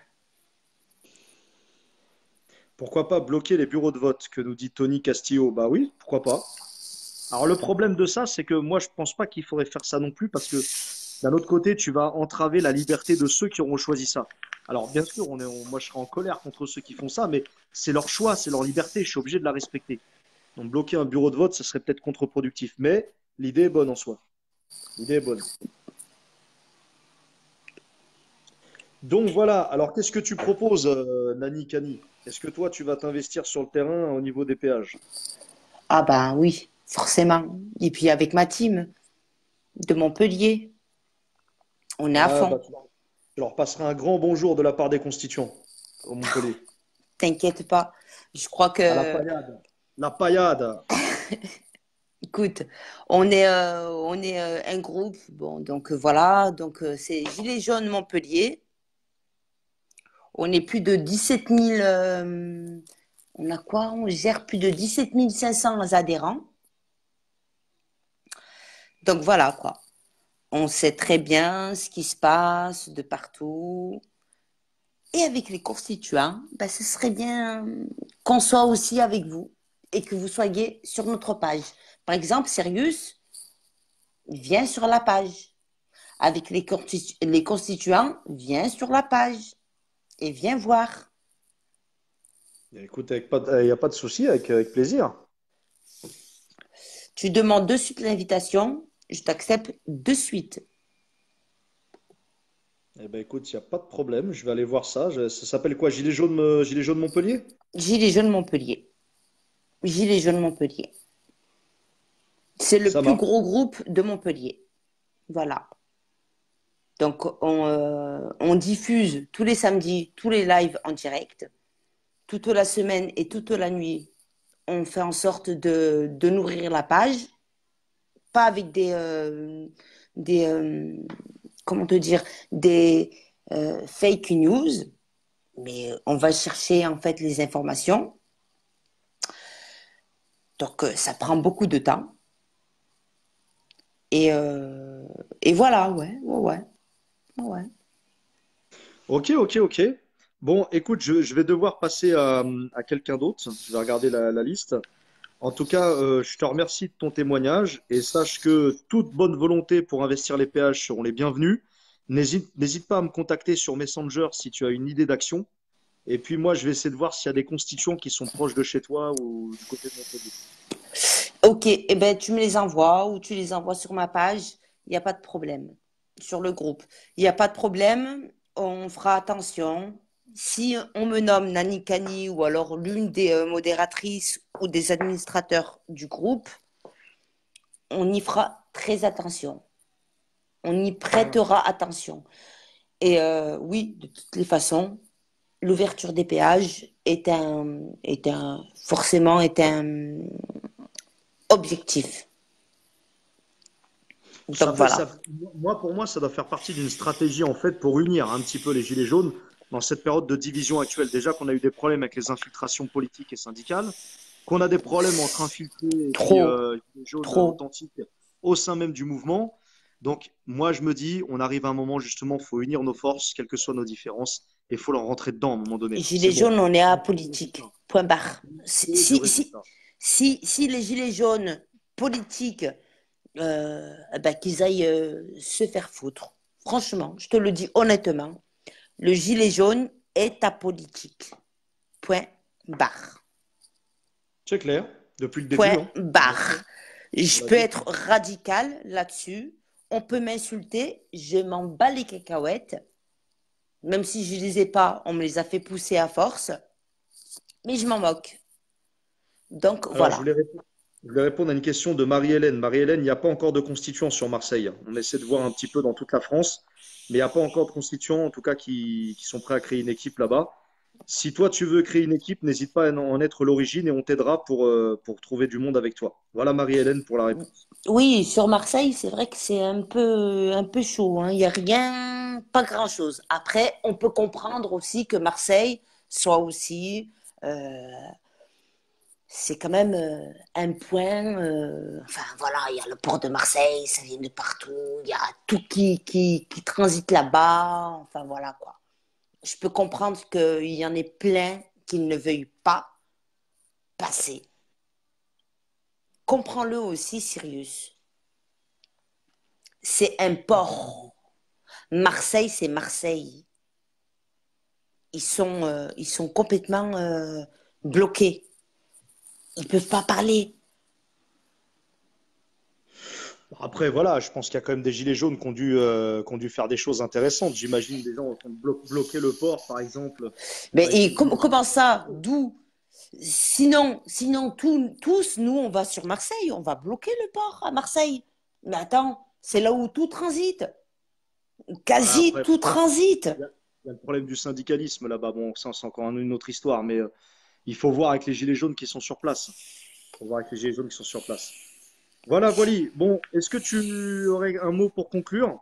Pourquoi pas bloquer les bureaux de vote, que nous dit Tony Castillo? Bah oui, pourquoi pas. Alors le problème de ça, c'est que moi je pense pas qu'il faudrait faire ça non plus parce que d'un autre côté, tu vas entraver la liberté de ceux qui auront choisi ça. Alors bien sûr, on est, on- moi je serai en colère contre ceux qui font ça, mais c'est leur choix, c'est leur liberté, je suis obligé de la respecter. Donc bloquer un bureau de vote, ça serait peut-être contre-productif, mais l'idée est bonne en soi. L'idée est bonne. Donc voilà, alors qu'est-ce que tu proposes, euh, Nani Kani? Est-ce que toi tu vas t'investir sur le terrain au niveau des péages? Ah, bah oui, forcément. Et puis, avec ma team de Montpellier, on est à Ah fond. bah tu leur, tu leur passeras un grand bonjour de la part des constituants au Montpellier. T'inquiète pas. Je crois À la que, paillade. La paillade. écoute, on est, euh, on est euh, un groupe. Bon, donc euh, voilà. Donc, euh, c'est Gilets jaunes Montpellier. On est plus de dix-sept mille. euh, on a quoi? On gère plus de dix-sept mille cinq cents adhérents. Donc voilà quoi. On sait très bien ce qui se passe de partout. Et avec les constituants, ben, ce serait bien qu'on soit aussi avec vous et que vous soyez sur notre page. Par exemple, Sirius, viens sur la page. Avec les, constitu- les constituants, viens sur la page et viens voir. Écoute, avec pas de- il n'y a pas de souci, avec, avec plaisir. Tu demandes de suite l'invitation, je t'accepte de suite. Eh ben écoute, il n'y a pas de problème, je vais aller voir ça. Je- ça s'appelle quoi? Gilet jaune, euh, Gilet jaune Montpellier? Gilets jaunes Montpellier. Gilets jaunes Montpellier. C'est le Ça plus marche. gros groupe de Montpellier. Voilà. Donc, on, euh, on diffuse tous les samedis, tous les lives en direct. Toute la semaine et toute la nuit, on fait en sorte de, de nourrir la page. Pas avec des, euh, des euh, comment te dire, des euh, fake news, mais on va chercher en fait les informations. Donc, euh, ça prend beaucoup de temps. Et, euh, et voilà, ouais, ouais, ouais, ouais. Ok, ok, ok. Bon, écoute, je, je vais devoir passer à, à quelqu'un d'autre. Je vais regarder la, la liste. En tout cas, euh, je te remercie de ton témoignage et sache que toute bonne volonté pour investir les péages seront les bienvenus. N'hésite, n'hésite pas à me contacter sur Messenger si tu as une idée d'action. Et puis moi, je vais essayer de voir s'il y a des constituants qui sont proches de chez toi ou du côté de Montpellier. Ok, eh ben, tu me les envoies ou tu les envoies sur ma page. Il n'y a pas de problème. Sur le groupe. Il n'y a pas de problème. On fera attention. Si on me nomme Nani Kani ou alors l'une des euh, modératrices ou des administrateurs du groupe, on y fera très attention. On y Ça marche. prêtera attention. Et euh, oui, de toutes les façons, l'ouverture des péages est un, est un, forcément est un objectif. Ça Donc fait, voilà. ça, moi, pour moi, ça doit faire partie d'une stratégie en fait pour unir un petit peu les gilets jaunes dans cette période de division actuelle. Déjà qu'on a eu des problèmes avec les infiltrations politiques et syndicales, qu'on a des problèmes entre infiltrés et puis Trop, euh, gilets jaunes trop. authentiques au sein même du mouvement. Donc, moi, je me dis, on arrive à un moment justement, il faut unir nos forces, quelles que soient nos différences, et il faut leur rentrer dedans à un moment donné. C'est Gilets bon. jaunes, on est Il faut du apolitique. résultat. Point barre. Si, Il faut du si, si, résultat. si, si les gilets jaunes politiques, euh, eh ben, qu'ils aillent euh, se faire foutre. Franchement, je te le dis honnêtement, le gilet jaune est apolitique. Point barre. C'est clair, depuis le début, Point hein. On l'a dit, barre. hein. On Je l'a peux dit. être radical là-dessus. On peut m'insulter. Je m'en bats les cacahuètes. Même si je ne les ai pas, on me les a fait pousser à force. Mais je m'en moque. Donc Alors, je voilà. voulais répondre, je voulais répondre à une question de Marie-Hélène. Marie-Hélène, il n'y a pas encore de constituant sur Marseille. On essaie de voir un petit peu dans toute la France, mais il n'y a pas encore de constituants, en tout cas, qui, qui sont prêts à créer une équipe là-bas. Si toi, tu veux créer une équipe, n'hésite pas à en être l'origine et on t'aidera pour, euh, pour trouver du monde avec toi. Voilà, Marie-Hélène, pour la réponse. Oui, sur Marseille, c'est vrai que c'est un peu, un peu chaud, hein. Il n'y a rien. pas grand-chose. Après, on peut comprendre aussi que Marseille soit aussi, euh, c'est quand même euh, un point. Euh, enfin voilà, il y a le port de Marseille, ça vient de partout. Il y a tout qui, qui, qui transite là-bas. Enfin voilà quoi. Je peux comprendre qu'il y en ait plein qui ne veuillent pas passer. Comprends-le aussi, Sirius. C'est un port. Marseille, c'est Marseille. Ils sont, euh, ils sont complètement euh, bloqués. Ils ne peuvent pas parler. Après, voilà, je pense qu'il y a quand même des gilets jaunes qui ont dû, euh, qui ont dû faire des choses intéressantes. J'imagine des gens qui ont blo- bloqué le port, par exemple, Mais pour et essayer com- de... comment ça? D'où? Sinon, sinon tout- tous, nous, on va sur Marseille. On va bloquer le port à Marseille. Mais attends, c'est là où tout transite. Voilà, Quasi après, tout transite. il y a, il y a le problème du syndicalisme là-bas. Bon, ça, c'est encore une autre histoire, mais euh, il faut voir avec les gilets jaunes qui sont sur place. Il faut voir avec les gilets jaunes qui sont sur place. Voilà, voilà. Bon, est-ce que tu aurais un mot pour conclure?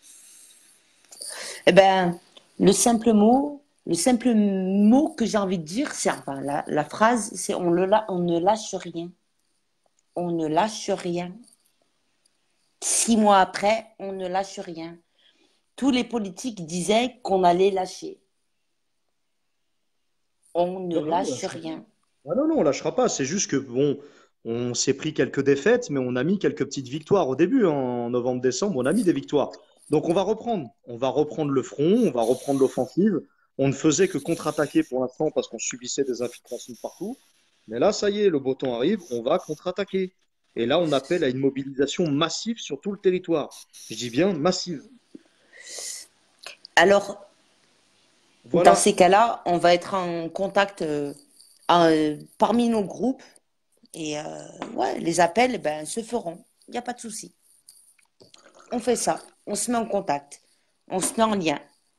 Eh ben, le simple mot, le simple mot que j'ai envie de dire, c'est enfin la, la phrase, c'est on, le, la- on ne lâche rien. On ne lâche rien. Six mois après, on ne lâche rien. Tous les politiques disaient qu'on allait lâcher. On ne Non, non, on lâche lâchera pas. rien. Ah non, non, on lâchera pas. C'est juste que, bon, on s'est pris quelques défaites, mais on a mis quelques petites victoires au début, hein. En novembre-décembre, on a mis des victoires. Donc on va reprendre. On va reprendre le front, on va reprendre l'offensive. On ne faisait que contre-attaquer pour l'instant parce qu'on subissait des infiltrations de partout. Mais là, ça y est, le beau temps arrive, on va contre-attaquer. Et là, on appelle à une mobilisation massive sur tout le territoire. Je dis bien massive. Alors, dans Voilà, ces cas-là, on va être en contact euh, euh, parmi nos groupes et euh, ouais, les appels ben, se feront. Il n'y a pas de souci. On fait ça. On se met en contact. On se met en lien.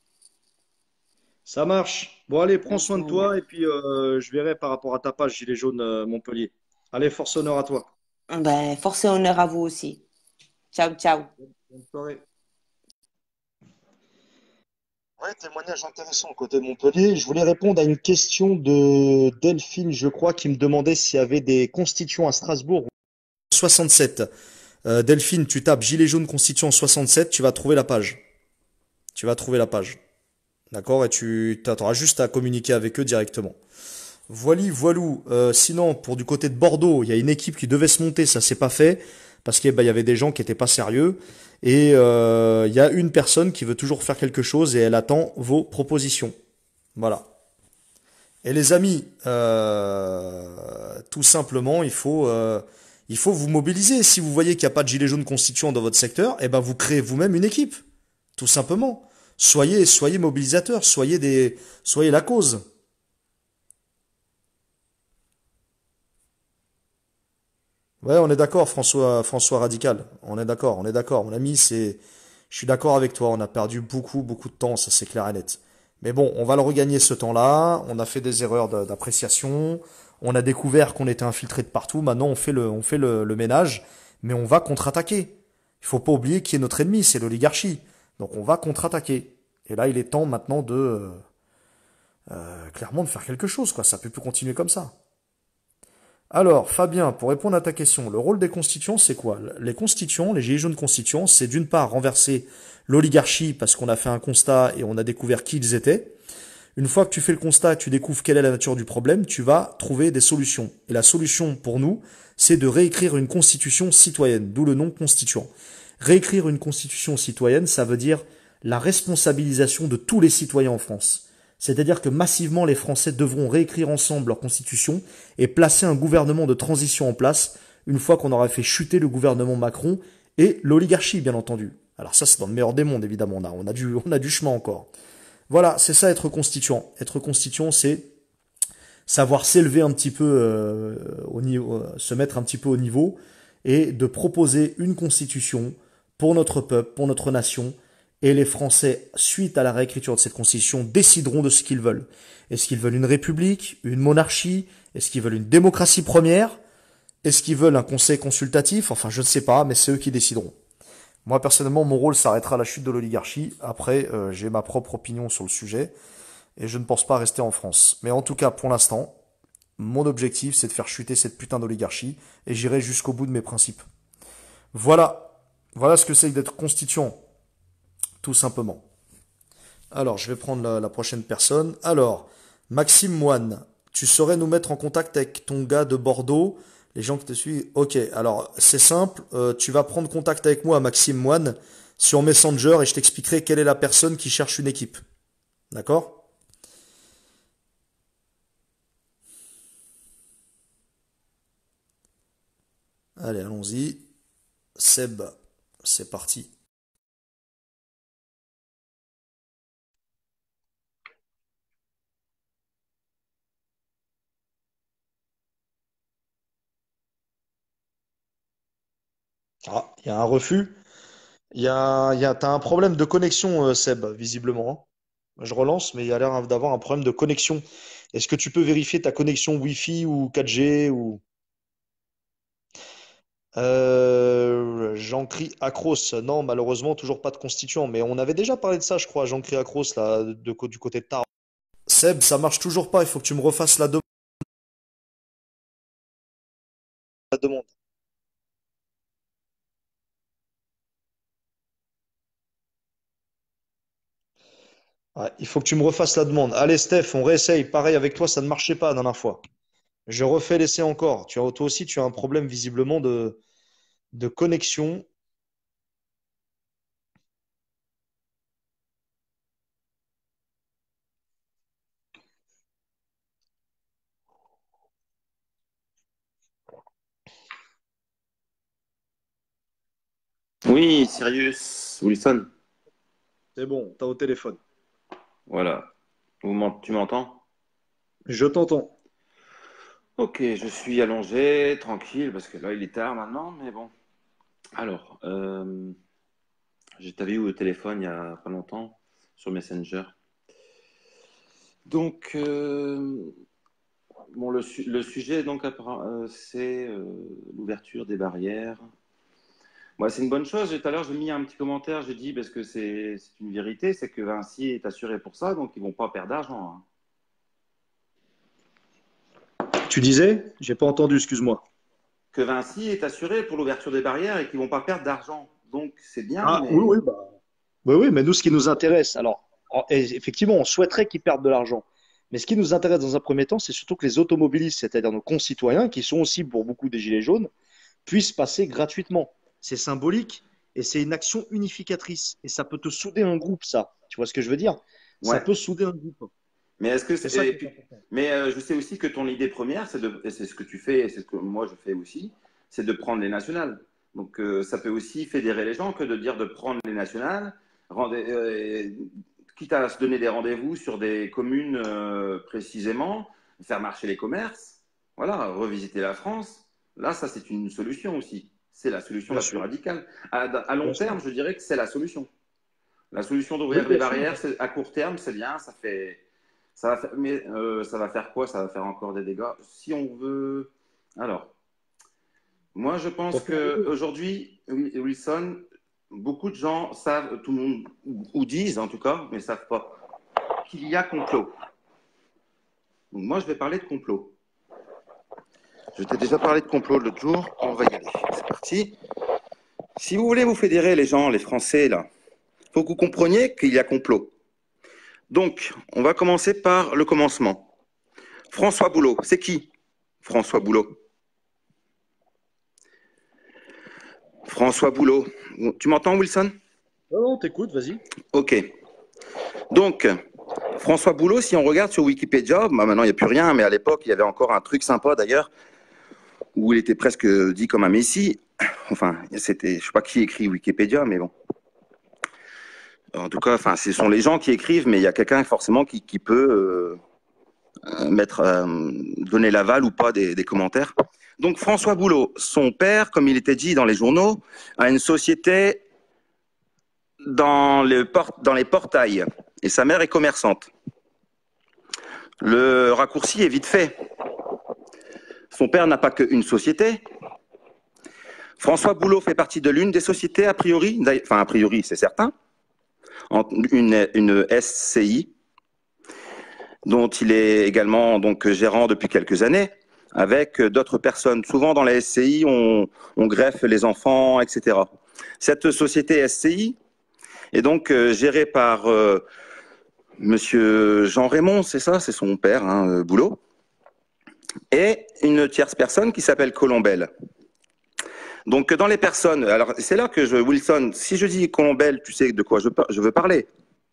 ça marche. Bon, allez, prends On se soin met de en lien. toi et puis euh, je verrai par rapport à ta page Gilets jaunes euh, Montpellier. Allez, force honneur à toi. Ben, force et honneur à vous aussi. Ciao, ciao. Bonne soirée. Ouais, témoignage intéressant côté Montpellier. Je voulais répondre à une question de Delphine, je crois, qui me demandait s'il y avait des constituants à Strasbourg. soixante-sept. Euh, Delphine, tu tapes Gilets jaunes constituants soixante-sept, tu vas trouver la page. Tu vas trouver la page. D'accord? Et tu t'auras juste à communiquer avec eux directement. Voili, voilou. Euh, sinon, pour du côté de Bordeaux, il y a une équipe qui devait se monter, ça s'est pas fait parce qu'il bah, il y avait des gens qui étaient pas sérieux. Et euh, il y a une personne qui veut toujours faire quelque chose et elle attend vos propositions. Voilà. Et les amis, euh, tout simplement, il faut, euh, il faut vous mobiliser. Si vous voyez qu'il n'y a pas de gilets jaunes constituants dans votre secteur, eh ben vous créez vous-même une équipe, tout simplement. Soyez, soyez mobilisateurs, soyez des, soyez la cause. Ouais, on est d'accord, François, François Radical. On est d'accord, on est d'accord. Mon ami, c'est, je suis d'accord avec toi. On a perdu beaucoup, beaucoup de temps, ça c'est clair et net. Mais bon, on va le regagner ce temps-là. On a fait des erreurs de- d'appréciation. On a découvert qu'on était infiltré de partout. Maintenant, on fait le, on fait le, le ménage, mais on va contre-attaquer. Il faut pas oublier qui est notre ennemi, c'est l'oligarchie. Donc, on va contre-attaquer. Et là, il est temps maintenant de, euh, euh, clairement, de faire quelque chose, quoi. Ça peut plus continuer comme ça. Alors, Fabien, pour répondre à ta question, le rôle des constituants, c'est quoi? Les constituants, les gilets jaunes constituants, c'est d'une part renverser l'oligarchie parce qu'on a fait un constat et on a découvert qui ils étaient. Une fois que tu fais le constat, tu découvres quelle est la nature du problème, tu vas trouver des solutions. Et la solution pour nous, c'est de réécrire une constitution citoyenne, d'où le nom constituant. Réécrire une constitution citoyenne, ça veut dire la responsabilisation de tous les citoyens en France. C'est-à-dire que massivement les Français devront réécrire ensemble leur constitution et placer un gouvernement de transition en place une fois qu'on aura fait chuter le gouvernement Macron et l'oligarchie, bien entendu. Alors ça, c'est dans le meilleur des mondes, évidemment. On a, on a du, on a du chemin encore. Voilà, c'est ça être constituant. Être constituant, c'est savoir s'élever un petit peu euh, au niveau, euh, se mettre un petit peu au niveau et de proposer une constitution pour notre peuple, pour notre nation. Et les Français, suite à la réécriture de cette constitution, décideront de ce qu'ils veulent. Est-ce qu'ils veulent une république, une monarchie? Est-ce qu'ils veulent une démocratie première? Est-ce qu'ils veulent un conseil consultatif? Enfin, je ne sais pas, mais c'est eux qui décideront. Moi, personnellement, mon rôle s'arrêtera à la chute de l'oligarchie. Après, euh, j'ai ma propre opinion sur le sujet et je ne pense pas rester en France. Mais en tout cas, pour l'instant, mon objectif, c'est de faire chuter cette putain d'oligarchie et j'irai jusqu'au bout de mes principes. Voilà. Voilà ce que c'est que d'être constituant, tout simplement. Alors, je vais prendre la, la prochaine personne. Alors, Maxime Moine, tu saurais nous mettre en contact avec ton gars de Bordeaux, les gens qui te suivent. Ok, alors c'est simple, euh, tu vas prendre contact avec moi, Maxime Moine, sur Messenger et je t'expliquerai quelle est la personne qui cherche une équipe. D'accord? Allez, allons-y. Seb, c'est parti. Ah, il y a un refus. Il y a, il y a, t'as un problème de connexion, euh, Seb, visiblement, hein. Je relance, mais il y a l'air d'avoir un problème de connexion. Est-ce que tu peux vérifier ta connexion Wi-Fi ou quatre G ou... Euh, Jean-Cri Acros. Non, malheureusement, toujours pas de constituant. Mais on avait déjà parlé de ça, je crois, Jean-Cri Acros, là, de, co- du côté de Tarbes. Seb, ça marche toujours pas. Il faut que tu me refasses la, de- la demande. Ouais, il faut que tu me refasses la demande. Allez, Steph, on réessaye. Pareil, avec toi, ça ne marchait pas la dernière fois. Je refais l'essai encore. Tu as, toi aussi, tu as un problème visiblement de, de connexion. Oui, Sirius Wilson. C'est bon, t'as au téléphone. Voilà. Vous m'en- tu m'entends? Je t'entends. Ok, je suis allongé, tranquille, parce que là, il est tard maintenant, mais bon. Alors, euh, je t'avais eu au téléphone il y a pas longtemps, sur Messenger. Donc, euh, bon, le, su- le sujet, donc, appara- euh, c'est euh, l'ouverture des barrières. Moi, c'est une bonne chose. Tout à l'heure, j'ai mis un petit commentaire, j'ai dit, parce que c'est c'est une vérité, c'est que Vinci est assuré pour ça, donc ils vont pas perdre d'argent, hein. Tu disais? J'ai pas entendu, excuse-moi. Que Vinci est assuré pour l'ouverture des barrières et qu'ils vont pas perdre d'argent. Donc c'est bien, Ah, oui, mais oui, bah. Oui, oui, mais nous, ce qui nous intéresse, alors, en- et effectivement, on souhaiterait qu'ils perdent de l'argent. Mais ce qui nous intéresse dans un premier temps, c'est surtout que les automobilistes, c'est-à-dire nos concitoyens, qui sont aussi pour beaucoup des gilets jaunes, puissent passer gratuitement. C'est symbolique et c'est une action unificatrice. Et ça peut te souder un groupe, ça. Tu vois ce que je veux dire? Ça ouais. peut souder un groupe. Mais est-ce que C'est c'est- ça et qui est puis- important. mais euh, je sais aussi que ton idée première, c'est de, et c'est ce que tu fais, et c'est ce que moi je fais aussi, c'est de prendre les nationales. Donc euh, ça peut aussi fédérer les gens que de dire de prendre les nationales, rendez- euh, quitte à se donner des rendez-vous sur des communes euh, précisément, faire marcher les commerces, voilà, revisiter la France. Là, ça c'est une solution aussi. C'est la solution Bien la plus sûr. radicale. À, à long Bien sûr. terme, je dirais que c'est la solution. La solution Oui, d'ouvrir les bien sûr. barrières, c'est- à court terme, c'est bien, ça fait, ça va faire, mais euh, ça va faire quoi? Ça va faire encore des dégâts. Si on veut, alors, moi je pense Pour faire les que deux. aujourd'hui, Wilson, beaucoup de gens savent, tout le monde ou disent en tout cas, mais savent pas qu'il y a complot. Donc moi je vais parler de complot. Je t'ai déjà parlé de complot l'autre jour. On va y aller. C'est parti. Si vous voulez vous fédérer, les gens, les Français là, faut que vous compreniez qu'il y a complot. Donc, on va commencer par le commencement. François Boulot, c'est qui François Boulot. François Boulot. Tu m'entends, Wilson? Non, non, t'écoutes, vas-y. Ok. Donc, François Boulot, si on regarde sur Wikipédia, bah maintenant il n'y a plus rien, mais à l'époque, il y avait encore un truc sympa d'ailleurs, où il était presque dit comme un messie. Enfin, c'était, je ne sais pas qui écrit Wikipédia, mais bon. En tout cas, enfin, ce sont les gens qui écrivent, mais il y a quelqu'un forcément qui, qui peut euh, mettre, euh, donner l'aval ou pas des, des commentaires. Donc François Boulot, son père, comme il était dit dans les journaux, a une société dans les, port dans les portails et sa mère est commerçante. Le raccourci est vite fait. Son père n'a pas qu'une société. François Boulot fait partie de l'une des sociétés, a priori, enfin a priori c'est certain, une, une S C I, dont il est également donc gérant depuis quelques années, avec d'autres personnes. Souvent dans la S C I, on, on greffe les enfants, et cetera. Cette société S C I est donc euh, gérée par euh, Monsieur Jean Raymond, c'est ça, c'est son père, hein, Boulot, et une tierce personne qui s'appelle Colombel. Donc dans les personnes, alors c'est là que je, Wilson, si je dis Colombel, tu sais de quoi je, je veux parler.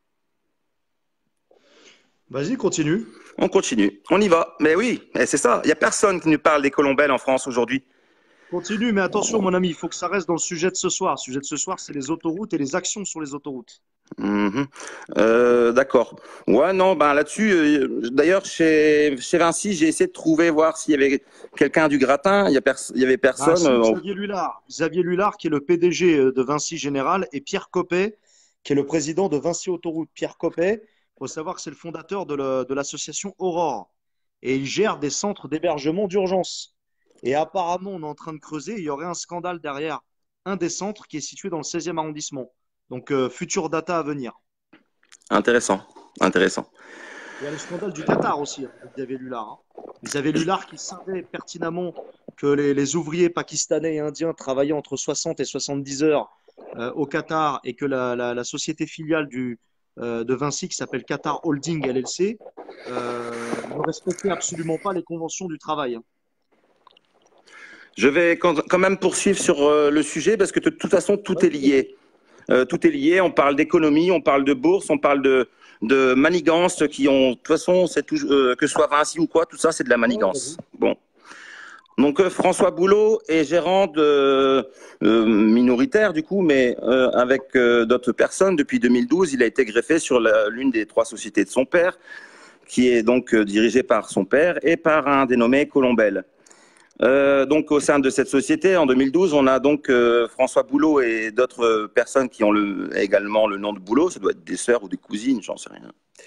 Vas-y, continue. On continue, on y va. Mais oui, c'est ça, il n'y a personne qui nous parle des Colombel en France aujourd'hui. Continue, mais attention mon ami, il faut que ça reste dans le sujet de ce soir. Le sujet de ce soir, c'est les autoroutes et les actions sur les autoroutes. Mmh. Euh, D'accord. Ouais, non, ben là-dessus, euh, d'ailleurs, chez, chez Vinci, j'ai essayé de trouver, voir s'il y avait quelqu'un du gratin. Il y, a pers il y avait personne. Ah, si, euh, Xavier Lulard. Xavier Lulard, qui est le P D G de Vinci Général, et Pierre Coppet, qui est le président de Vinci Autoroute. Pierre Coppet, il faut savoir que c'est le fondateur de l'association Aurore. Et il gère des centres d'hébergement d'urgence. Et apparemment, on est en train de creuser, il y aurait un scandale derrière un des centres qui est situé dans le seizième arrondissement. Donc, euh, future data à venir. Intéressant, intéressant. Il y a le scandale du Qatar aussi, hein, avec Xavier Lulard. Hein. Xavier Lulard qui savait pertinemment que les, les ouvriers pakistanais et indiens travaillaient entre soixante et soixante-dix heures euh, au Qatar et que la, la, la société filiale du, euh, de Vinci qui s'appelle Qatar Holding L L C euh, ne respectait absolument pas les conventions du travail. Hein. Je vais quand même poursuivre sur euh, le sujet parce que de toute façon, tout ouais, est lié. Euh, tout est lié. On parle d'économie, on parle de bourse, on parle de, de manigances qui ont, de toute façon, c'est tout, euh, que ce soit Vinci ou quoi, tout ça, c'est de la manigance. Bon. Donc, euh, François Boulot est gérant de, euh, minoritaire, du coup, mais euh, avec euh, d'autres personnes. Depuis deux mille douze, il a été greffé sur l'une des trois sociétés de son père, qui est donc euh, dirigée par son père et par un dénommé Colombel. Euh, donc au sein de cette société, en deux mille douze, on a donc euh, François Boulot et d'autres personnes qui ont le, également le nom de Boulot, ça doit être des sœurs ou des cousines, j'en sais rien.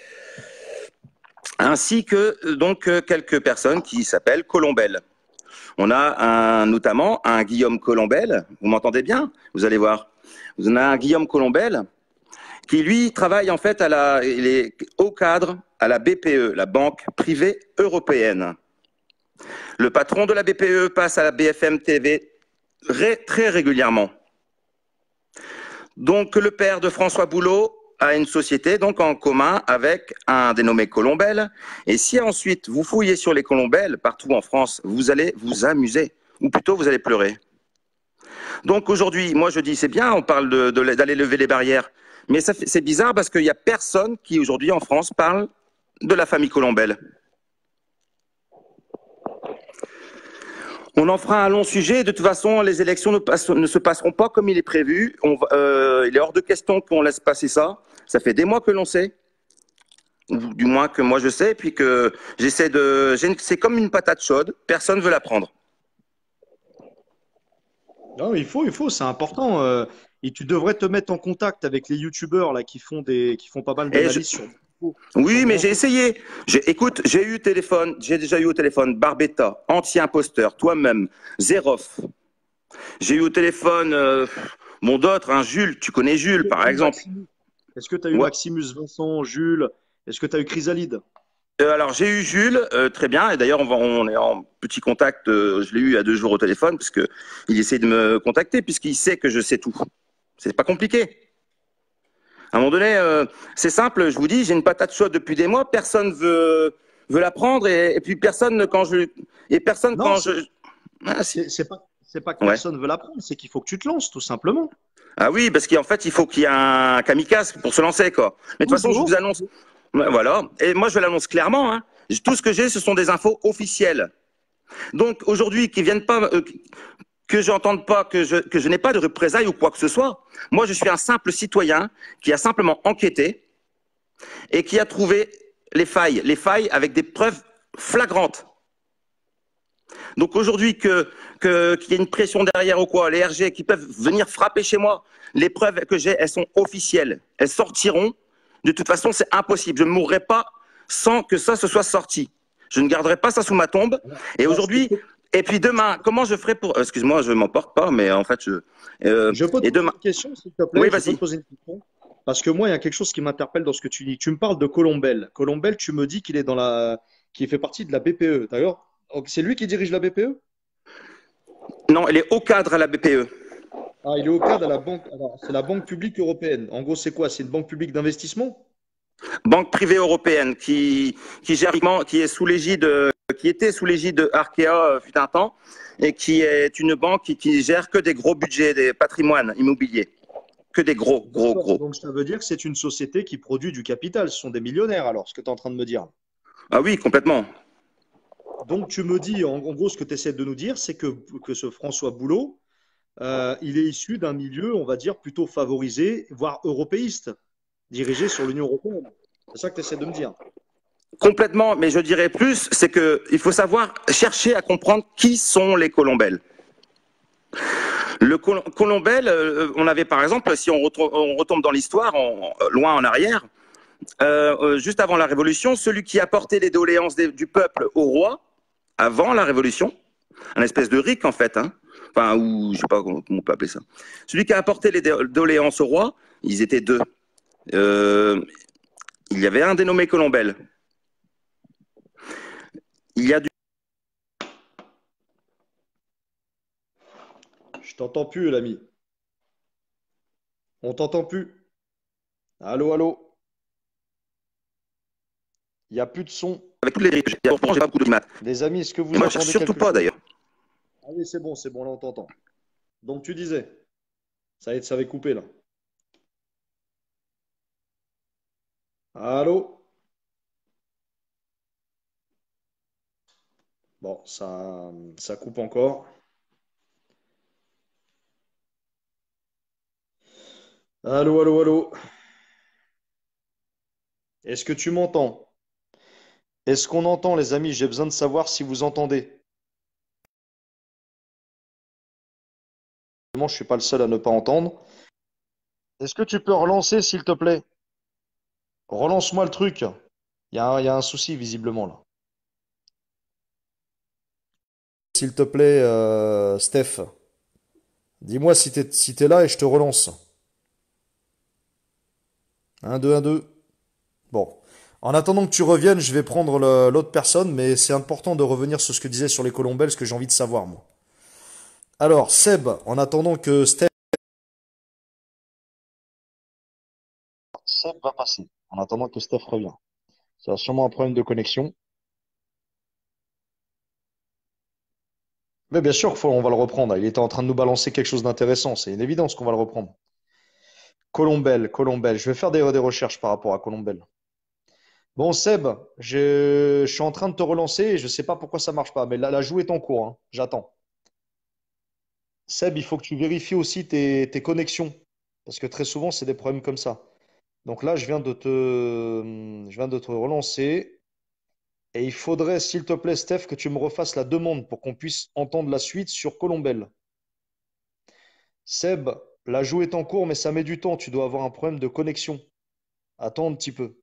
Ainsi que donc quelques personnes qui s'appellent Colombel. On a un, notamment un Guillaume Colombel, vous m'entendez bien? Vous allez voir. Vous en avez un Guillaume Colombel qui lui travaille en fait à la, il est haut cadre à la B P E, la Banque Privée Européenne. Le patron de la B P E passe à la B F M T V ré, très régulièrement. Donc le père de François Boulot a une société donc en commun avec un dénommé Colombel. Et si ensuite vous fouillez sur les Colombel partout en France, vous allez vous amuser, ou plutôt vous allez pleurer. Donc aujourd'hui, moi je dis c'est bien, on parle de, de, d'aller lever les barrières, mais c'est bizarre parce qu'il n'y a personne qui aujourd'hui en France parle de la famille Colombel. On en fera un long sujet. De toute façon, les élections ne, passe, ne se passeront pas comme il est prévu. On, euh, il est hors de question qu'on laisse passer ça. Ça fait des mois que l'on sait, ou du moins que moi je sais, puis que j'essaie de. C'est comme une patate chaude. Personne ne veut la prendre. Non, il faut, il faut, c'est important. Euh, et tu devrais te mettre en contact avec les youtubeurs là qui font des, qui font pas mal d'analyses sur. Oui, mais j'ai essayé. Écoute, j'ai eu téléphone, j'ai déjà eu au téléphone Barbetta, anti-imposteur, toi-même, Zeroff. J'ai eu au téléphone, euh, bon d'autres, hein, Jules, tu connais Jules par exemple. Est-ce que tu as eu ouais. Maximus, Vincent, Jules? Est-ce que tu as eu Chrysalide? euh, Alors j'ai eu Jules, euh, très bien, et d'ailleurs on, on est en petit contact, euh, je l'ai eu il y a deux jours au téléphone, parce que il essaie de me contacter, puisqu'il sait que je sais tout. C'est pas compliqué. À un moment donné, euh, c'est simple, je vous dis, j'ai une patate chaude depuis des mois, personne veut veut la prendre et, et puis personne quand je et personne non, quand je ah, c'est pas c'est pas que ouais. personne veut la prendre, c'est qu'il faut que tu te lances tout simplement. Ah oui, parce qu'en fait, il faut qu'il y ait un kamikaze pour se lancer quoi. Mais de toute façon, je vous annonce voilà, et moi je l'annonce clairement hein. Tout ce que j'ai, ce sont des infos officielles. Donc aujourd'hui, qu'ils viennent pas euh, que j'entende pas, que je, que je n'ai pas de représailles ou quoi que ce soit. Moi, je suis un simple citoyen qui a simplement enquêté et qui a trouvé les failles, les failles avec des preuves flagrantes. Donc aujourd'hui, que, que, qu'il y ait une pression derrière ou quoi, les R G qui peuvent venir frapper chez moi, les preuves que j'ai, elles sont officielles. Elles sortiront. De toute façon, c'est impossible. Je ne mourrai pas sans que ça se soit sorti. Je ne garderai pas ça sous ma tombe. Et aujourd'hui, Et puis demain, comment je ferai pour... Excuse-moi, je m'emporte pas, mais en fait, je... euh, Je peux te et poser demain... une question, s'il te Oui, plaît? Je peux vas-y. te poser une question? Parce que moi, il y a quelque chose qui m'interpelle dans ce que tu dis. Tu me parles de Colombel. Colombel, tu me dis qu'il est dans la, qu'il fait partie de la B P E. D'ailleurs, donc, c'est lui qui dirige la B P E? Non, elle est au cadre à la B P E. Ah, il est au cadre à la banque. Alors, c'est la Banque publique européenne. En gros, c'est quoi? C'est une banque publique d'investissement? Banque privée européenne qui, qui, gère, qui est sous l'égide, qui était sous l'égide de Arkea euh, fut un temps, et qui est une banque qui, qui gère que des gros budgets, des patrimoines immobiliers. Que des gros, gros, D'accord. gros. Donc, ça veut dire que c'est une société qui produit du capital. Ce sont des millionnaires, alors, ce que tu es en train de me dire. Ah oui, complètement. Donc, tu me dis, en, en gros, ce que tu essaies de nous dire, c'est que, que ce François Boulot, euh, il est issu d'un milieu, on va dire, plutôt favorisé, voire européiste, dirigé sur l'Union européenne. C'est ça que tu essaies de me dire. Complètement, mais je dirais plus, c'est qu'il faut savoir chercher à comprendre qui sont les Colombelles. Le Col Colombel, euh, on avait par exemple, si on, on retombe dans l'histoire, loin en arrière, euh, euh, juste avant la Révolution, celui qui apportait les doléances des, du peuple au roi, avant la Révolution, un espèce de ric en fait, hein, enfin, ou je sais pas comment on peut appeler ça, celui qui a apporté les doléances au roi, ils étaient deux. Euh, il y avait un dénommé Colombel. Il y a du... Je t'entends plus, l'ami. On t'entend plus. Allô, allô. Il n'y a plus de son. Avec toutes les riches, j'ai pas beaucoup de maths. Les amis, est-ce que vous Et moi, je cherche entendez surtout quelque pas chose? d'ailleurs. Ah oui, c'est bon, c'est bon, là on t'entend. Donc tu disais, ça y est, ça avait coupé là. Allô? Bon, ça, ça coupe encore. Allô, allô, allô. Est-ce que tu m'entends? Est-ce qu'on entend, les amis? J'ai besoin de savoir si vous entendez. Je suis pas le seul à ne pas entendre. Est-ce que tu peux relancer, s'il te plaît? Relance-moi le truc. Il y a, un- il y a un souci, visiblement, là. S'il te plaît, euh, Steph, dis-moi si t'es si t'es là et je te relance. Un, deux, un, deux. Bon. En attendant que tu reviennes, je vais prendre le- l'autre personne, mais c'est important de revenir sur ce que disait sur les colombelles, ce que j'ai envie de savoir, moi. Alors, Seb, en attendant que Steph... Seb va passer, en attendant que Steph revient. Ça a sûrement un problème de connexion. Mais bien sûr qu'on va le reprendre. Il était en train de nous balancer quelque chose d'intéressant. C'est une évidence qu'on va le reprendre. Colombelle, Colombelle. Je vais faire des, des recherches par rapport à Colombelle. Bon, Seb, je, je suis en train de te relancer et je ne sais pas pourquoi ça marche pas, mais la, la joue est en cours, hein. J'attends. Seb, il faut que tu vérifies aussi tes, tes connexions, parce que très souvent, c'est des problèmes comme ça. Donc là, je viens de te, je viens de te relancer et il faudrait, s'il te plaît, Steph, que tu me refasses la demande pour qu'on puisse entendre la suite sur Colombelle. Seb, la joue est en cours, mais ça met du temps. Tu dois avoir un problème de connexion. Attends un petit peu.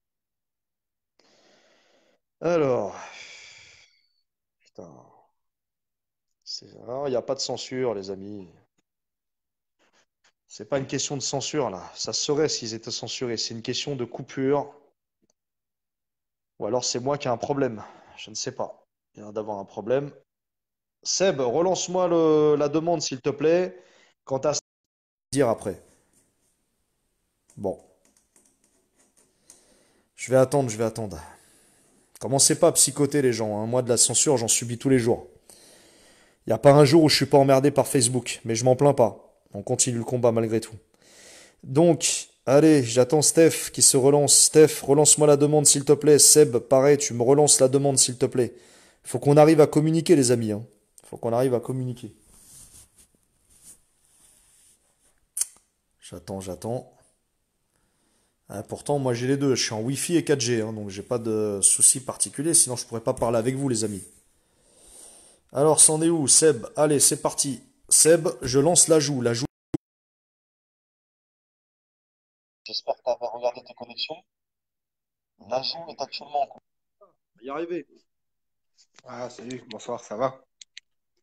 Alors, putain. C'est- Alors, il n'y a pas de censure, les amis. C'est pas une question de censure, là. Ça serait s'ils étaient censurés. C'est une question de coupure. Ou alors c'est moi qui ai un problème. Je ne sais pas. Il y a d'avoir un problème. Seb, relance-moi le- la demande, s'il te plaît. Quant à dire après. Bon, je vais attendre, je vais attendre. Commencez pas à psychoter les gens, hein. Moi, de la censure, j'en subis tous les jours. Il n'y a pas un jour où je suis pas emmerdé par Facebook, mais je m'en plains pas. On continue le combat malgré tout. Donc, allez, j'attends Steph qui se relance. Steph, relance-moi la demande, s'il te plaît. Seb, pareil, tu me relances la demande, s'il te plaît. Faut qu'on arrive à communiquer, les amis, hein. Faut qu'on arrive à communiquer. J'attends, j'attends. Ah, pourtant, moi j'ai les deux. Je suis en Wi-Fi et quatre G, hein, donc j'ai pas de soucis particuliers. Sinon, je pourrais pas parler avec vous, les amis. Alors, c'en est où, Seb? Allez, c'est parti. Seb, je lance la joue. La joue. J'espère que tu avais regardé tes connexions. La joue est actuellement en cours. Y arriver. Ah, salut, bonsoir, ça va?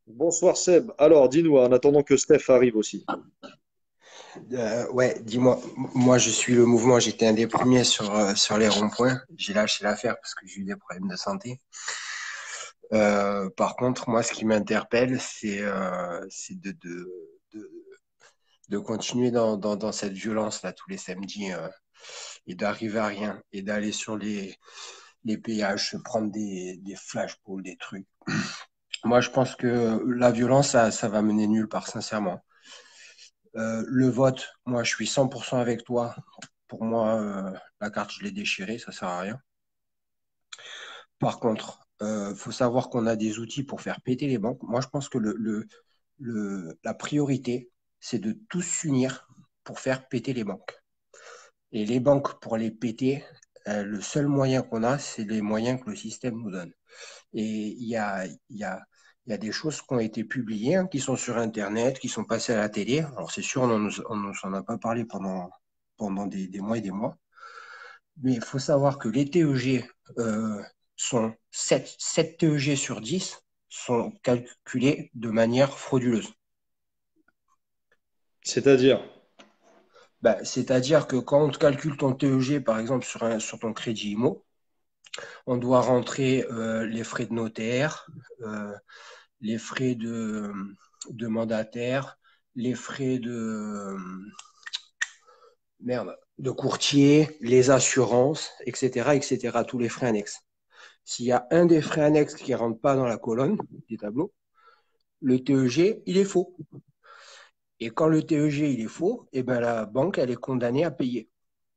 Bonsoir Seb. Alors, dis-nous, en attendant que Steph arrive aussi. Euh, ouais, dis-moi, m- moi je suis le mouvement, j'étais un des premiers sur, euh, sur les ronds-points. J'ai lâché l'affaire parce que j'ai eu des problèmes de santé. Euh, par contre, moi ce qui m'interpelle, c'est euh, c'est de, de, de, de continuer dans, dans, dans cette violence-là tous les samedis euh, et d'arriver à rien et d'aller sur les, les péages, se prendre des, des flashballs, des trucs. Moi je pense que la violence, ça, ça va mener nulle part, sincèrement. Euh, le vote, moi je suis cent pour cent avec toi. Pour moi, euh, la carte, je l'ai déchirée, ça sert à rien. Par contre, euh, faut savoir qu'on a des outils pour faire péter les banques. Moi, je pense que le, le, le- la priorité, c'est de tous s'unir pour faire péter les banques. Et les banques, pour les péter, euh, le seul moyen qu'on a, c'est les moyens que le système nous donne. Et il y a, il y a, il y a des choses qui ont été publiées, hein, qui sont sur Internet, qui sont passées à la télé. Alors, c'est sûr, on ne nous, on nous en a pas parlé pendant, pendant des, des mois et des mois. Mais il faut savoir que les T E G euh, sont sept, sept T E G sur dix sont calculés de manière frauduleuse. C'est-à-dire, Bah, c'est-à-dire que quand on te calcule ton T E G, par exemple, sur, un, sur ton crédit IMO, on doit rentrer euh, les frais de notaire, euh, les frais de, de mandataire, les frais de, merde, de courtier, les assurances, et cetera, et cetera, tous les frais annexes. S'il y a un des frais annexes qui ne rentre pas dans la colonne des tableaux, le T E G, il est faux. Et quand le T E G, il est faux, eh ben, la banque, elle est condamnée à payer.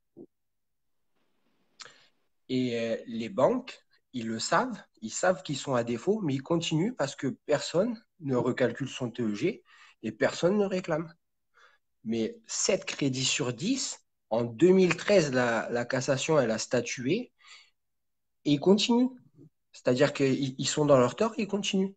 Et euh, les banques, ils le savent, ils savent qu'ils sont à défaut, mais ils continuent parce que personne ne recalcule son T E G et personne ne réclame. Mais sept crédits sur dix, en deux mille treize, la, la cassation, elle a statué et ils continuent. C'est-à-dire qu'ils ils sont dans leur tort et ils continuent.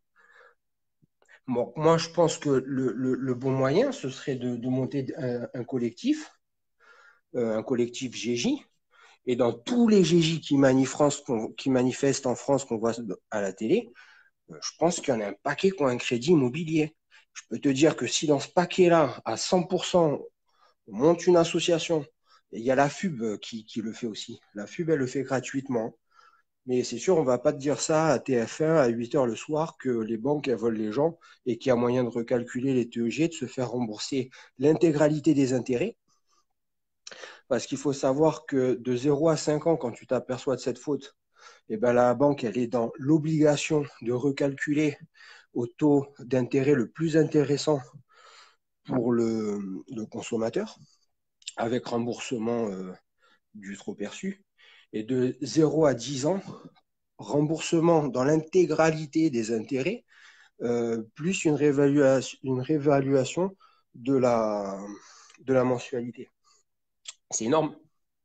Bon, moi, je pense que le, le- le bon moyen, ce serait de, de monter un, un collectif, euh, un collectif G J, et dans tous les G J qui, manifestent, qu'on- qui manifestent en France, qu'on voit à la télé, euh, je pense qu'il y en a un paquet qui ont un crédit immobilier. Je peux te dire que si dans ce paquet-là, à cent pour cent, on monte une association, et il y a la F U B qui, qui le fait aussi. La F U B, elle le fait gratuitement. Mais c'est sûr, on ne va pas te dire ça à T F un à huit heures le soir que les banques elles volent les gens et qu'il y a moyen de recalculer les T E G, de se faire rembourser l'intégralité des intérêts. Parce qu'il faut savoir que de zéro à cinq ans, quand tu t'aperçois de cette faute, eh ben la banque elle est dans l'obligation de recalculer au taux d'intérêt le plus intéressant pour le, le consommateur, avec remboursement euh, du trop perçu. Et de zéro à dix ans, remboursement dans l'intégralité des intérêts, euh, plus une réévaluation, une réévaluation de la, de la mensualité. C'est énorme.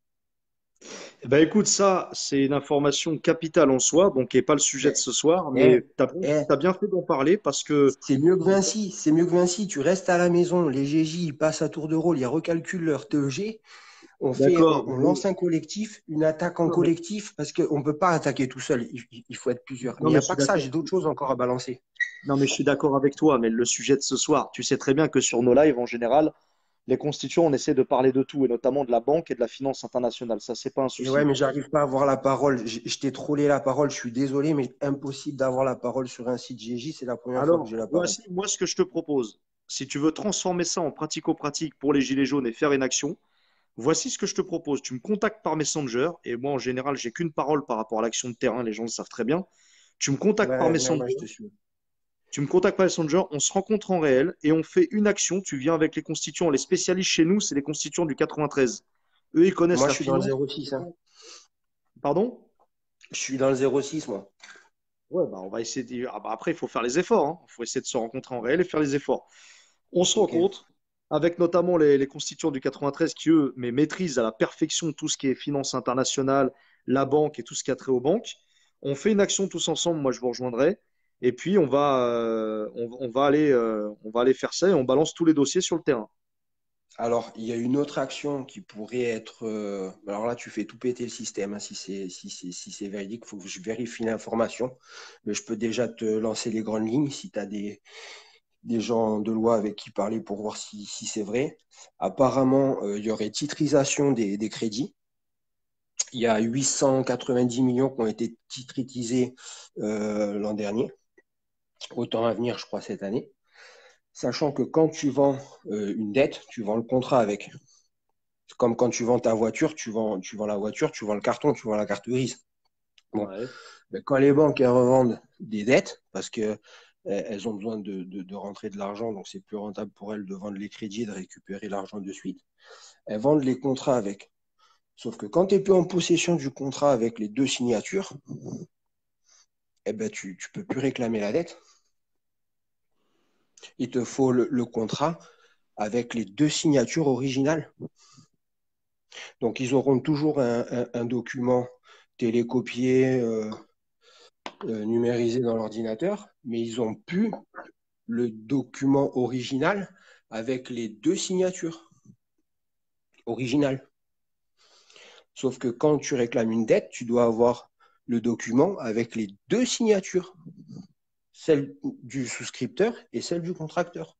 eh ben écoute, ça, c'est une information capitale en soi, bon, qui n'est pas le sujet de Mais, ce soir, eh, mais tu as bien, eh, t'as bien fait d'en parler parce que, c'est mieux que Vinci, c'est mieux que Vinci. Tu restes à la maison, les G J ils passent à tour de rôle, ils recalculent leur T E G, on, fait, on, d'accord, on mais, lance un collectif, une attaque en non, mais, collectif, parce qu'on ne peut pas attaquer tout seul, il, il faut être plusieurs. non, Mais il n'y mais a je pas suis que ça, d'accord. j'ai d'autres choses encore à balancer. Non, mais je suis d'accord avec toi, mais le sujet de ce soir, tu sais très bien que sur nos lives, en général, les constituants, on essaie de parler de tout, et notamment de la banque et de la finance internationale. Ça, c'est pas un Et ouais, souci. mais j'arrive pas à avoir la parole. Je, je t'ai trollé la parole, je suis désolé, mais impossible d'avoir la parole sur un site G J, c'est la première fois que Alors, j'ai la parole. voici moi ce que je te propose. Si tu veux transformer ça en pratico-pratique pour les Gilets jaunes et faire une action, voici ce que je te propose. Tu me contactes par Messenger, et moi, en général, j'ai qu'une parole par rapport à l'action de terrain, les gens le savent très bien. Tu me contactes par Ouais, ouais, Messenger, ouais, je te suis. tu me contactes par Messenger, on se rencontre en réel et on fait une action. Tu viens avec les constituants. Les spécialistes chez nous, c'est les constituants du quatre-vingt-treize. Eux, ils connaissent Moi, je la suis dans le finance. zéro six, hein. Pardon? Je suis dans le zéro six, moi. Ouais, bah, on va essayer de... ah, bah, après, il faut faire les efforts, hein. Il faut essayer de se rencontrer en réel et faire les efforts. On se Ok. rencontre avec notamment les, les constituants du quatre-vingt-treize qui, eux, mais maîtrisent à la perfection tout ce qui est finance internationale, la banque et tout ce qui a trait aux banques. On fait une action tous ensemble, moi je vous rejoindrai. Et puis on va, euh, on, on va aller, euh, on va aller faire ça et on balance tous les dossiers sur le terrain. Alors, il y a une autre action qui pourrait être. euh, alors là, tu fais tout péter le système, hein, si c'est si c'est si c'est véridique, il faut que je vérifie l'information. Mais je peux déjà te lancer les grandes lignes si tu as des, des gens de loi avec qui parler pour voir si, si c'est vrai. Apparemment, euh, il y aurait titrisation des, des crédits. Il y a huit cent quatre-vingt-dix millions qui ont été titrisés euh, l'an dernier. Autant à venir, je crois, cette année. Sachant que quand tu vends euh, une dette, tu vends le contrat avec. C'est comme quand tu vends ta voiture, tu vends, tu vends la voiture, tu vends le carton, tu vends la carte grise. Bon, Ouais. mais quand les banques elles revendent des dettes, parce que euh, elles ont besoin de, de, de rentrer de l'argent, donc c'est plus rentable pour elles de vendre les crédits et de récupérer l'argent de suite, elles vendent les contrats avec. Sauf que quand tu n'es plus en possession du contrat avec les deux signatures, eh ben, tu ne peux plus réclamer la dette. Il te faut le, le contrat avec les deux signatures originales. Donc, ils auront toujours un, un, un document télécopié, euh, euh, numérisé dans l'ordinateur, mais ils n'ont plus le document original avec les deux signatures originales. Sauf que quand tu réclames une dette, tu dois avoir le document avec les deux signatures, celle du souscripteur et celle du contracteur.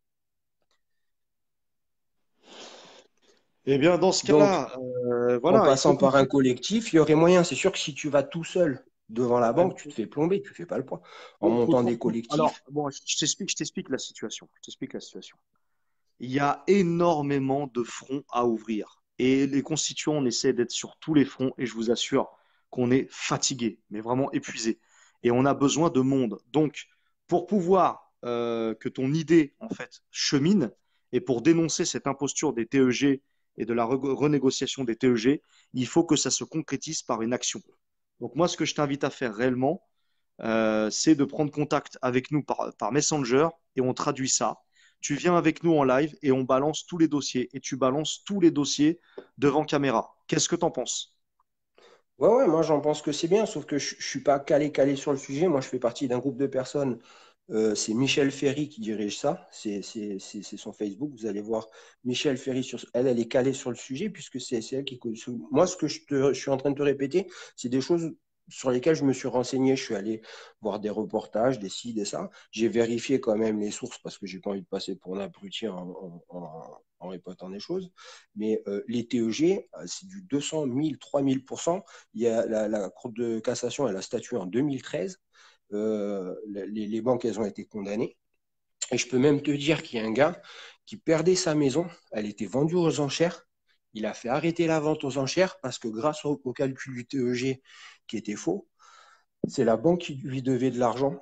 Eh bien, dans ce Donc, cas-là, euh, en voilà, il faut passant qu'on par un puisse. collectif, il y aurait moyen. C'est sûr que si tu vas tout seul devant la Ouais, banque, tu te fais plomber, tu ne fais pas le poids. En faut- faut- montant faut- des faut- Alors, collectifs, bon, je je t'explique, je t'explique la situation. Je t'explique la situation. Il y a énormément de fronts à ouvrir. Et les constituants, on essaie d'être sur tous les fronts. Et je vous assure qu'on est fatigué, mais vraiment épuisé. Et on a besoin de monde. Donc, pour pouvoir euh, que ton idée, en fait, chemine, et pour dénoncer cette imposture des T E G et de la re- renégociation des T E G, il faut que ça se concrétise par une action. Donc, moi, ce que je t'invite à faire réellement, euh, c'est de prendre contact avec nous par, par Messenger et on traduit ça. Tu viens avec nous en live et on balance tous les dossiers et tu balances tous les dossiers devant caméra. Qu'est-ce que tu en penses? ouais, ouais, moi j'en pense que c'est bien, sauf que je ne suis pas calé calé sur le sujet. Moi, je fais partie d'un groupe de personnes. Euh, c'est Michel Ferry qui dirige ça. C'est c'est- c'est- c'est son Facebook. Vous allez voir Michel Ferry sur elle, elle est calée sur le sujet puisque c'est c'est elle qui. Moi, ce que je, te- je suis en train de te répéter, c'est des choses sur lesquelles je me suis renseigné. Je suis allé voir des reportages, des ci, des ça. J'ai vérifié quand même les sources parce que j'ai pas envie de passer pour un abruti en, en, en- en répétant des choses. Mais euh, les T E G, euh, c'est du deux cents, mille, trois mille pour cent. Il y a la, la Cour de cassation, elle a statué en deux mille treize. Euh, les, les banques, elles ont été condamnées. Et je peux même te dire qu'il y a un gars qui perdait sa maison. Elle était vendue aux enchères. Il a fait arrêter la vente aux enchères parce que grâce au, au calcul du T E G qui était faux, c'est la banque qui lui devait de l'argent.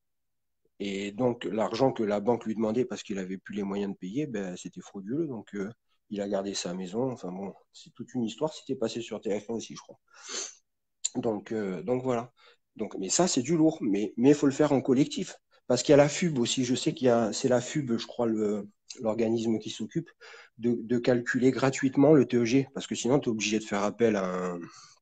Et donc, l'argent que la banque lui demandait parce qu'il n'avait plus les moyens de payer, ben, c'était frauduleux. Donc, euh, il a gardé sa maison. Enfin bon, c'est toute une histoire. C'était passé sur T F un aussi, je crois. Donc, euh, donc voilà. Donc, mais ça, c'est du lourd. Mais mais il faut le faire en collectif. Parce qu'il y a la F U B aussi. Je sais qu'il y a, c'est la F U B, je crois, le, l'organisme qui s'occupe de, de calculer gratuitement le T E G. Parce que sinon, tu es obligé de faire appel à un,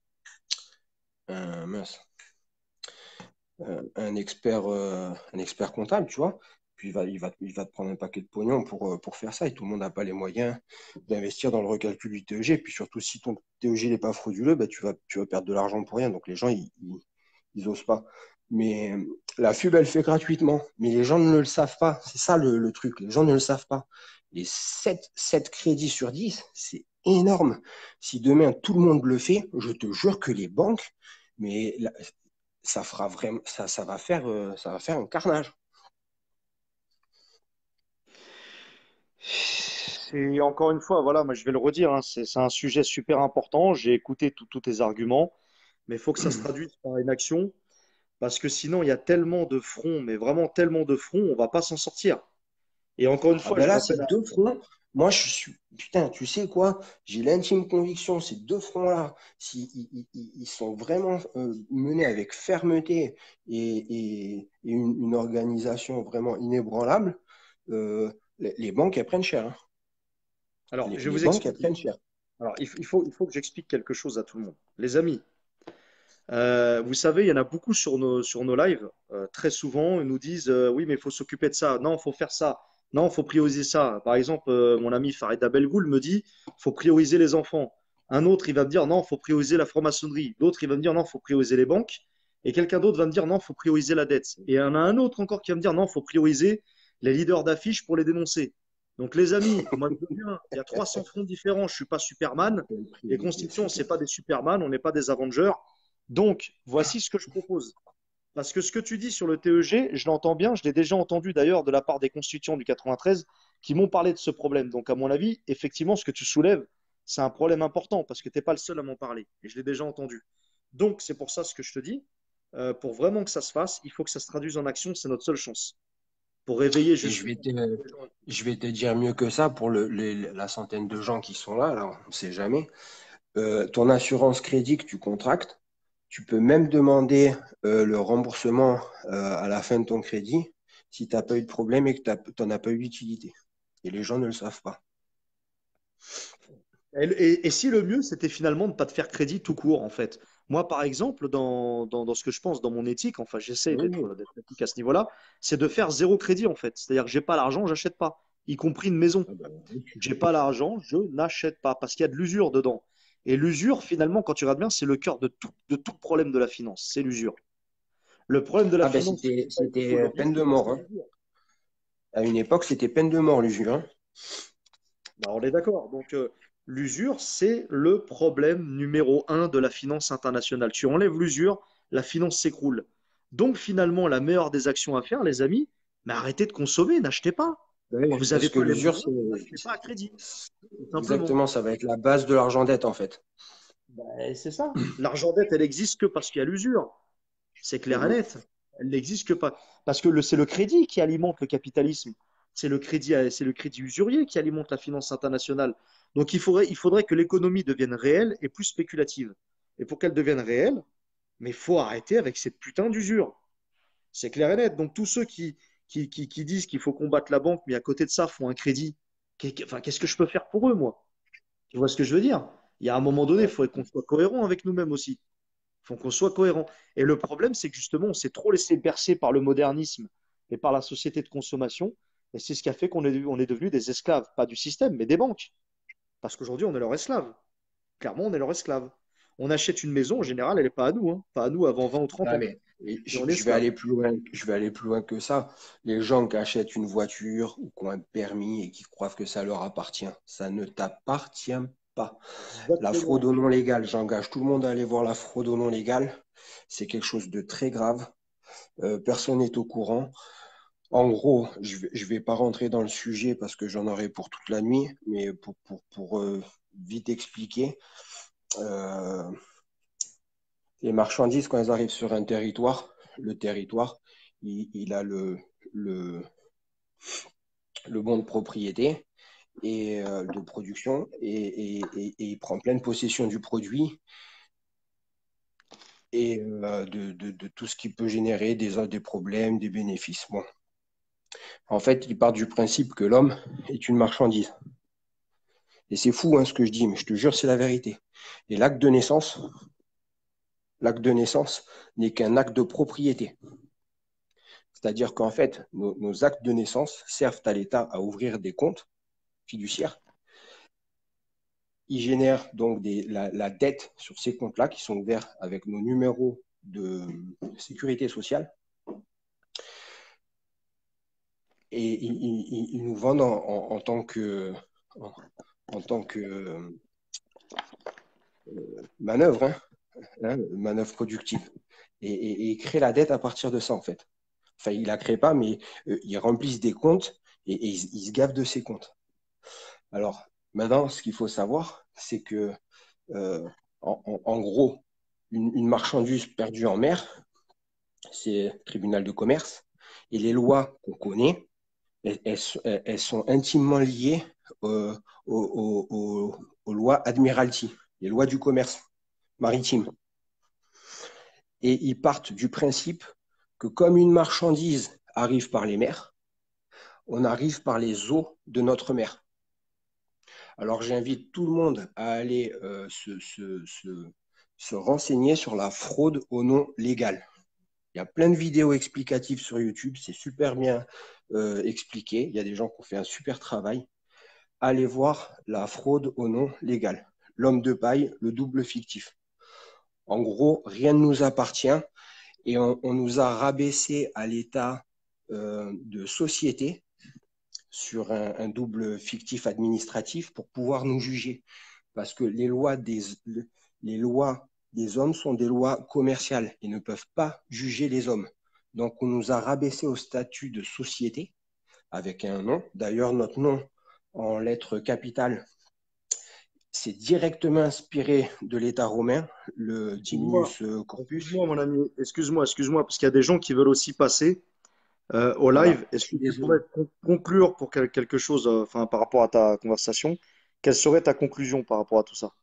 un, mince, un, un expert, euh, un expert comptable, tu vois. Puis il va, il va, il va te prendre un paquet de pognon pour, euh, pour faire ça. Et tout le monde n'a pas les moyens d'investir dans le recalcul du T E G. Puis surtout, si ton T E G n'est pas frauduleux, bah, tu vas, tu vas perdre de l'argent pour rien. Donc les gens, ils, ils, ils osent pas. Mais euh, la F U B, elle fait gratuitement. Mais les gens ne le savent pas. C'est ça le, le truc. Les gens ne le savent pas. Les sept, sept crédits sur dix, c'est énorme. Si demain tout le monde le fait, je te jure que les banques, mais la- ça fera vraiment, ça, ça va faire, euh, ça va faire un carnage. C'est encore une fois, voilà, moi je vais le redire, hein, c'est c'est un sujet super important. J'ai écouté tout- tous tes arguments, mais il faut que ça se traduise par une action parce que sinon il y a tellement de fronts, mais vraiment tellement de fronts, on va pas s'en sortir. Et encore une Ah fois, ben je là, rappelle. ces deux fronts, moi je suis, putain, tu sais quoi? J'ai l'intime conviction, ces deux fronts-là, s'ils ils, ils- ils sont vraiment euh, menés avec fermeté et, et- et une, une organisation vraiment inébranlable, euh, les, les banques, elles prennent cher, hein. Alors, Les, je vais les vous banques, elles expliquer. prennent cher. Alors, il, f- il faut, il faut que j'explique quelque chose à tout le monde. Les amis, euh, vous savez, il y en a beaucoup sur nos, sur nos lives. Euh, très souvent, ils nous disent euh, oui, mais il faut s'occuper de ça. Non, il faut faire ça. non, il faut prioriser ça. Par exemple, euh, mon ami Farid Abelgoul me dit, il faut prioriser les enfants. Un autre, il va me dire, non, il faut prioriser la franc-maçonnerie. L'autre, il va me dire, non, il faut prioriser les banques. Et quelqu'un d'autre va me dire, non, il faut prioriser la dette. Et il y en a un autre encore qui va me dire, non, il faut prioriser les leaders d'affiches pour les dénoncer. Donc, les amis, moi, je veux bien, il y a trois cents fronts différents. Je ne suis pas Superman. Les constitutions, ce n'est pas des Superman, on n'est pas des Avengers. Donc, voici ce que je propose. Parce que ce que tu dis sur le T E G, je l'entends bien, je l'ai déjà entendu d'ailleurs de la part des constituants du quatre-vingt-treize qui m'ont parlé de ce problème. Donc, à mon avis, effectivement, ce que tu soulèves, c'est un problème important parce que tu n'es pas le seul à m'en parler et je l'ai déjà entendu. Donc, c'est pour ça ce que je te dis. Euh, pour vraiment que ça se fasse, il faut que ça se traduise en action, c'est notre seule chance. Pour réveiller Et je vais justement. te, je vais te dire mieux que ça pour le, les- la centaine de gens qui sont là, là, on ne sait jamais. Euh, ton assurance crédit que tu contractes, tu peux même demander euh, le remboursement euh, à la fin de ton crédit si tu n'as pas eu de problème et que tu n'en as pas eu d'utilité. Et les gens ne le savent pas. Et, et- et si le mieux, c'était finalement de ne pas te faire crédit tout court, en fait. Moi, par exemple, dans, dans, dans ce que je pense, dans mon éthique, enfin, j'essaie Oui, oui. d'être d'être éthique à ce niveau-là, c'est de faire zéro crédit, en fait. C'est-à-dire que j'ai pas l'argent, j'achète pas, y compris une maison. Ah ben, oui. J'ai pas l'argent, je n'achète pas, parce qu'il y a de l'usure dedans. Et l'usure, finalement, quand tu regardes bien, c'est le cœur de tout, de tout problème de la finance, c'est l'usure. Le problème de la Ah ben, finance c'était, c'était aujourd'hui, peine de c'est parce mort, qu'il y hein. a l'usure. À une époque, c'était peine de mort, l'usure, hein. Bah, on est d'accord. Donc, euh, l'usure, c'est le problème numéro un de la finance internationale. Tu enlèves l'usure, la finance s'écroule. Donc, finalement, la meilleure des actions à faire, les amis, mais arrêtez de consommer, n'achetez pas. Oui, Vous n'avez parce que pas les l'usure, moyens, c'est n'achetez pas à crédit, tout simplement. exactement, ça va être la base de l'argent dette, en fait. Ben, c'est ça. L'argent dette, elle existe que parce qu'il y a l'usure. C'est clair et Mhm. net. Elle n'existe que pas. Parce que le- c'est le crédit qui alimente le capitalisme. C'est le crédit, c'est le crédit usurier qui alimente la finance internationale. Donc il faudrait, il faudrait que l'économie devienne réelle et plus spéculative. Et pour qu'elle devienne réelle, mais il faut arrêter avec cette putain d'usure. C'est clair et net. Donc tous ceux qui, qui, qui, qui disent qu'il faut combattre la banque, mais à côté de ça font un crédit, qu'est- enfin, qu'est-ce que je peux faire pour eux, moi? Tu vois ce que je veux dire? Il y a un moment donné, il Ouais. faut qu'on soit cohérent avec nous-mêmes aussi. Il faut qu'on soit cohérent. Et le problème, c'est que justement, on s'est trop laissé bercer par le modernisme et par la société de consommation. Et c'est ce qui a fait qu'on est, on est devenu des esclaves, pas du système, mais des banques. Parce qu'aujourd'hui, on est leur esclave. Clairement, on est leur esclave. On achète une maison, en général, elle n'est pas à nous, hein. Pas à nous avant vingt ou trente Ah, ans. mais et Et je, on est je vais esclave. aller plus loin, je vais aller plus loin que ça. Les gens qui achètent une voiture ou qui ont un permis et qui croient que ça leur appartient, ça ne t'appartient pas. La fraude Exactement. au nom légal, j'engage tout le monde à aller voir la fraude au nom légal. C'est quelque chose de très grave. Euh, personne n'est au courant. En gros, je vais, je vais pas rentrer dans le sujet parce que j'en aurai pour toute la nuit, mais pour, pour, pour euh, vite expliquer, euh, les marchandises, quand elles arrivent sur un territoire, le territoire, il, il a le, le, le bon de propriété et euh, de production et, et, et, et il prend pleine possession du produit et euh, de, de, de tout ce qui peut générer des, des problèmes, des bénéfices. Bon. En fait, il part du principe que l'homme est une marchandise. Et c'est fou hein, ce que je dis, mais je te jure, c'est la vérité. Et l'acte de naissance, l'acte de naissance n'est qu'un acte de propriété. C'est-à-dire qu'en fait, nos, nos actes de naissance servent à l'État à ouvrir des comptes fiduciaires. Ils génèrent donc des, la, la dette sur ces comptes-là qui sont ouverts avec nos numéros de sécurité sociale. Et ils, ils, ils nous vendent en, en, en tant que, en, en tant que euh, manœuvre, hein, hein, manœuvre productive. Et, et, et ils créent la dette à partir de ça, en fait. Enfin, ils ne la créent pas, mais euh, ils remplissent des comptes et, et ils, ils se gavent de ces comptes. Alors, maintenant, ce qu'il faut savoir, c'est que, euh, en, en, en gros, une, une marchandise perdue en mer, c'est le tribunal de commerce, et les lois qu'on connaît, elles, elles, elles sont intimement liées euh, aux, aux, aux lois Admiralty, les lois du commerce maritime. Et ils partent du principe que comme une marchandise arrive par les mers, on arrive par les eaux de notre mer. Alors j'invite tout le monde à aller euh, se, se, se, se renseigner sur la fraude au nom légal. Il y a plein de vidéos explicatives sur YouTube. C'est super bien euh, expliqué. Il y a des gens qui ont fait un super travail. Allez voir la fraude au nom légal. L'homme de paille, le double fictif. En gros, rien ne nous appartient et on, on nous a rabaissé à l'état euh, de société sur un, un double fictif administratif pour pouvoir nous juger. Parce que les lois des, les lois des hommes sont des lois commerciales et ne peuvent pas juger les hommes. Donc, on nous a rabaissé au statut de société avec un nom. D'ailleurs, notre nom en lettres capitales, c'est directement inspiré de l'État romain, le Excuse-moi, Timius Corpus. excuse-moi, mon ami, excuse-moi, excuse-moi, parce qu'il y a des gens qui veulent aussi passer euh, au Voilà, live. je Est-ce suis que tu désolé. pourrais con- conclure pour quel- quelque chose, euh, enfin, par rapport à ta conversation? Quelle serait ta conclusion par rapport à tout ça?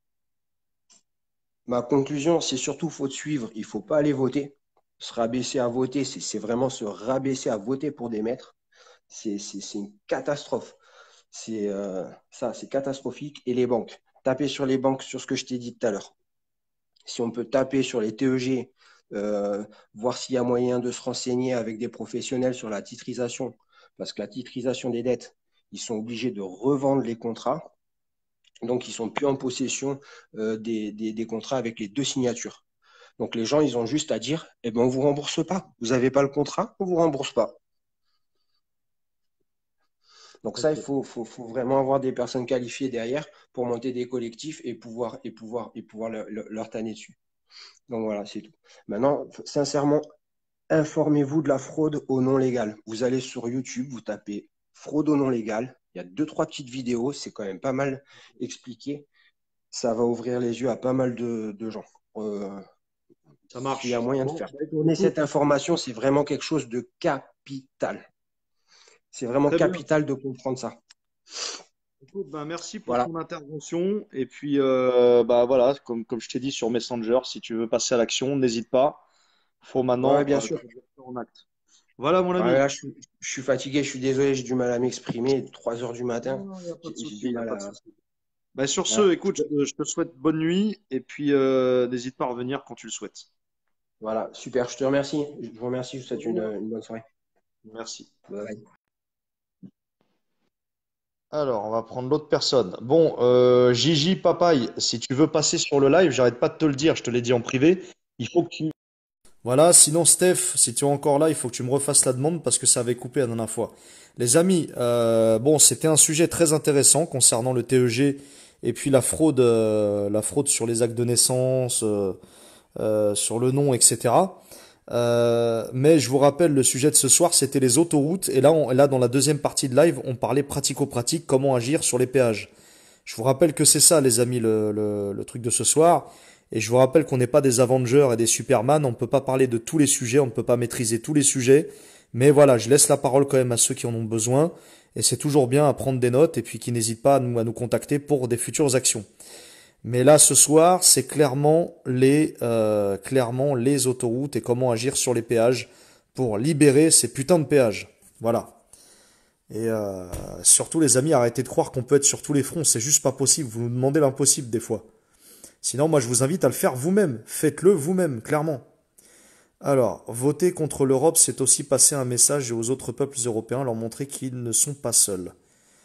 Ma conclusion, c'est surtout faut te suivre. Il ne faut pas aller voter. Se rabaisser à voter, c'est c'est vraiment se rabaisser à voter pour des maîtres. C'est c'est- c'est une catastrophe. C'est euh, ça, c'est catastrophique. Et les banques. Taper sur les banques, sur ce que je t'ai dit tout à l'heure. Si on peut taper sur les T E G, euh, voir s'il y a moyen de se renseigner avec des professionnels sur la titrisation, parce que la titrisation des dettes, ils sont obligés de revendre les contrats, donc ils sont plus en possession euh, des, des, des contrats avec les deux signatures. Donc les gens, ils ont juste à dire, eh ben, on vous rembourse pas. Vous n'avez pas le contrat, on vous rembourse pas. Donc ça, il Ok. faut, faut, faut vraiment avoir des personnes qualifiées derrière pour monter des collectifs et pouvoir, et pouvoir, et pouvoir leur, leur, leur tanner dessus. Donc voilà, c'est tout. Maintenant, sincèrement, informez-vous de la fraude au non légal. Vous allez sur YouTube, vous tapez fraude au non légal. Il y a deux, trois petites vidéos, c'est quand même pas mal expliqué. Ça va ouvrir les yeux à pas mal de, de gens. Euh, Ça S'il y a marche. moyen de Bon, faire bah, tourner écoute, cette information, c'est vraiment quelque chose de capital. C'est vraiment très bien. capital de comprendre ça. Écoute, ben, merci pour Voilà. ton intervention. Et puis, euh, bah voilà, comme, comme je t'ai dit sur Messenger, si tu veux passer à l'action, n'hésite pas. Faut Ouais, maintenant bien euh, sûr. traduire ça en acte. Voilà, mon Ouais, ami. là, je suis, je suis fatigué, je suis désolé, j'ai du mal à m'exprimer. trois heures du matin, Non, il n'y a pas j'ai de j'ai souci, du il n'y a mal pas de à. souci. Ben, sur Hein. ce, écoute, je te, je te souhaite bonne nuit et puis euh, n'hésite pas à revenir quand tu le souhaites. Voilà, super, je te remercie. Je vous remercie, je vous De souhaite une, rien. une bonne soirée. Merci. Bye bye. Alors, on va prendre l'autre personne. Bon, euh, Gigi Papaye, si tu veux passer sur le live, j'arrête pas de te le dire, je te l'ai dit en privé, il faut que tu... Voilà, sinon Steph, si tu es encore là, il faut que tu me refasses la demande parce que ça avait coupé la dernière fois. Les amis, euh, bon, c'était un sujet très intéressant concernant le T E G et puis la fraude, euh, la fraude sur les actes de naissance, euh, euh, sur le nom, et cetera. Euh, mais je vous rappelle, le sujet de ce soir, c'était les autoroutes. Et là, on- là, dans la deuxième partie de live, on parlait pratico-pratique, comment agir sur les péages. Je vous rappelle que c'est ça, les amis, le, le, le truc de ce soir. Et je vous rappelle qu'on n'est pas des Avengers et des Superman. On ne peut pas parler de tous les sujets, on ne peut pas maîtriser tous les sujets. Mais voilà, je laisse la parole quand même à ceux qui en ont besoin. Et c'est toujours bien à prendre des notes et puis qui n'hésitent pas à nous, à nous contacter pour des futures actions. Mais là, ce soir, c'est clairement les, euh, clairement les autoroutes et comment agir sur les péages pour libérer ces putains de péages. Voilà. Et euh, surtout, les amis, arrêtez de croire qu'on peut être sur tous les fronts. C'est juste pas possible. Vous nous demandez l'impossible des fois. Sinon, moi, je vous invite à le faire vous-même. Faites-le vous-même, clairement. Alors, voter contre l'Europe, c'est aussi passer un message aux autres peuples européens, leur montrer qu'ils ne sont pas seuls.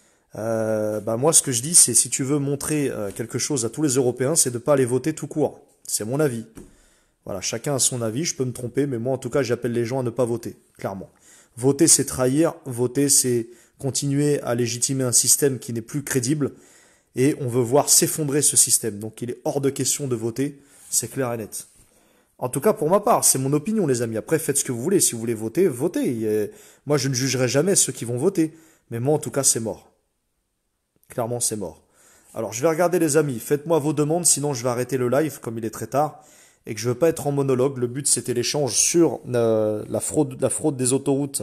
Euh, bah moi, ce que je dis, c'est si tu veux montrer euh, quelque chose à tous les Européens, c'est de ne pas aller voter tout court. C'est mon avis. Voilà, chacun a son avis, je peux me tromper, mais moi, en tout cas, j'appelle les gens à ne pas voter, clairement. Voter, c'est trahir. Voter, c'est continuer à légitimer un système qui n'est plus crédible. Et on veut voir s'effondrer ce système. Donc, il est hors de question de voter. C'est clair et net. En tout cas, pour ma part, c'est mon opinion, les amis. Après, faites ce que vous voulez. Si vous voulez voter, votez. Et moi, je ne jugerai jamais ceux qui vont voter. Mais moi, en tout cas, c'est mort. Clairement, c'est mort. Alors, je vais regarder les amis. Faites-moi vos demandes, sinon je vais arrêter le live comme il est très tard et que je veux pas être en monologue. Le but, c'était l'échange sur euh, la fraude, la fraude des autoroutes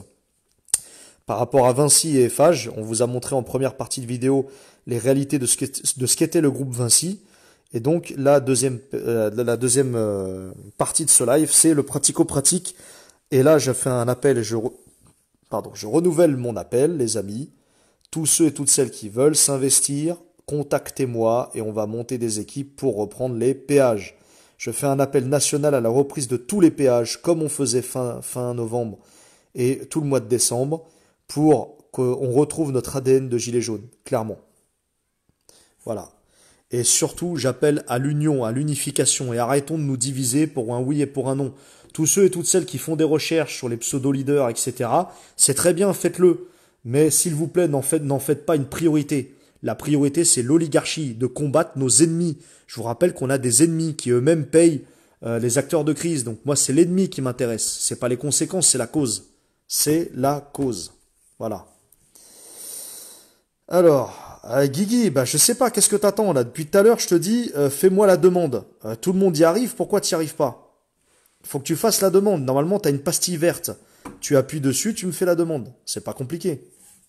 par rapport à Vinci et Eiffage. On vous a montré en première partie de vidéo les réalités de ce qu'est- de ce qu'était le groupe Vinci. Et donc, la deuxième, euh, la deuxième euh, partie de ce live, c'est le pratico-pratique. Et là, je fais un appel et je, re- pardon, je renouvelle mon appel, les amis. Tous ceux et toutes celles qui veulent s'investir, contactez-moi et on va monter des équipes pour reprendre les péages. Je fais un appel national à la reprise de tous les péages, comme on faisait fin, fin novembre et tout le mois de décembre, pour qu'on retrouve notre A D N de gilet jaune, clairement. Voilà. Et surtout, j'appelle à l'union, à l'unification, et arrêtons de nous diviser pour un oui et pour un non. Tous ceux et toutes celles qui font des recherches sur les pseudo-leaders, et cetera, c'est très bien, faites-le. Mais s'il vous plaît, n'en faites, n'en faites pas une priorité. La priorité, c'est l'oligarchie, de combattre nos ennemis. Je vous rappelle qu'on a des ennemis qui eux-mêmes payent euh, les acteurs de crise. Donc moi, c'est l'ennemi qui m'intéresse. C'est pas les conséquences, c'est la cause. C'est la cause. Voilà. Alors, euh, Guigui, bah, je sais pas, qu'est-ce que t'attends là? Depuis tout à l'heure, je te dis, euh, fais-moi la demande. Euh, tout le monde y arrive, pourquoi tu n'y arrives pas? Faut que tu fasses la demande. Normalement, tu as une pastille verte. Tu appuies dessus, tu me fais la demande. C'est pas compliqué.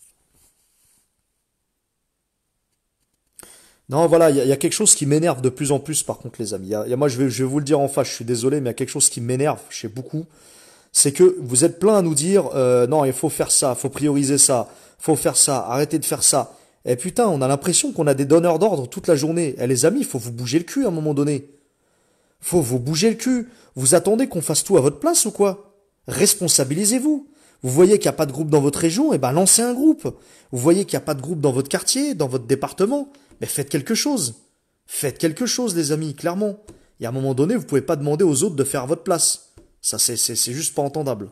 Non, voilà, il y, a- y a quelque chose qui m'énerve de plus en plus, par contre, les amis. Y a- y a- moi, je vais, je vais vous le dire en face, je suis désolé, mais il y a quelque chose qui m'énerve chez beaucoup. C'est que vous êtes plein à nous dire, euh, non, il faut faire ça, faut prioriser ça, faut faire ça, arrêtez de faire ça. Et putain, on a l'impression qu'on a des donneurs d'ordre toute la journée. Eh les amis, il faut vous bouger le cul à un moment donné. Faut vous bouger le cul. Vous attendez qu'on fasse tout à votre place ou quoi? Responsabilisez-vous. Vous voyez qu'il n'y a pas de groupe dans votre région, eh ben lancez un groupe. Vous voyez qu'il n'y a pas de groupe dans votre quartier, dans votre département, mais faites quelque chose. Faites quelque chose, les amis, clairement. Et à un moment donné, vous pouvez pas demander aux autres de faire à votre place. Ça, c'est c'est- c'est juste pas entendable.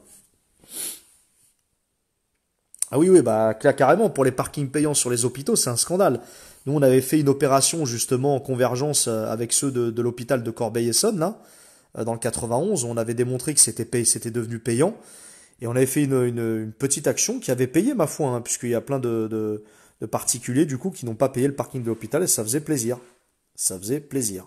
Ah oui, oui, bah cla- carrément, pour les parkings payants sur les hôpitaux, c'est un scandale. Nous, on avait fait une opération justement en convergence euh, avec ceux de, de l'hôpital de Corbeil-Essonnes, là, euh, dans le quatre-vingt-onze. On avait démontré que c'était pay- c'était devenu payant. Et on avait fait une, une- une petite action qui avait payé, ma foi, hein, puisqu'il y a plein de, de- de particuliers, du coup, qui n'ont pas payé le parking de l'hôpital, et ça faisait plaisir. Ça faisait plaisir.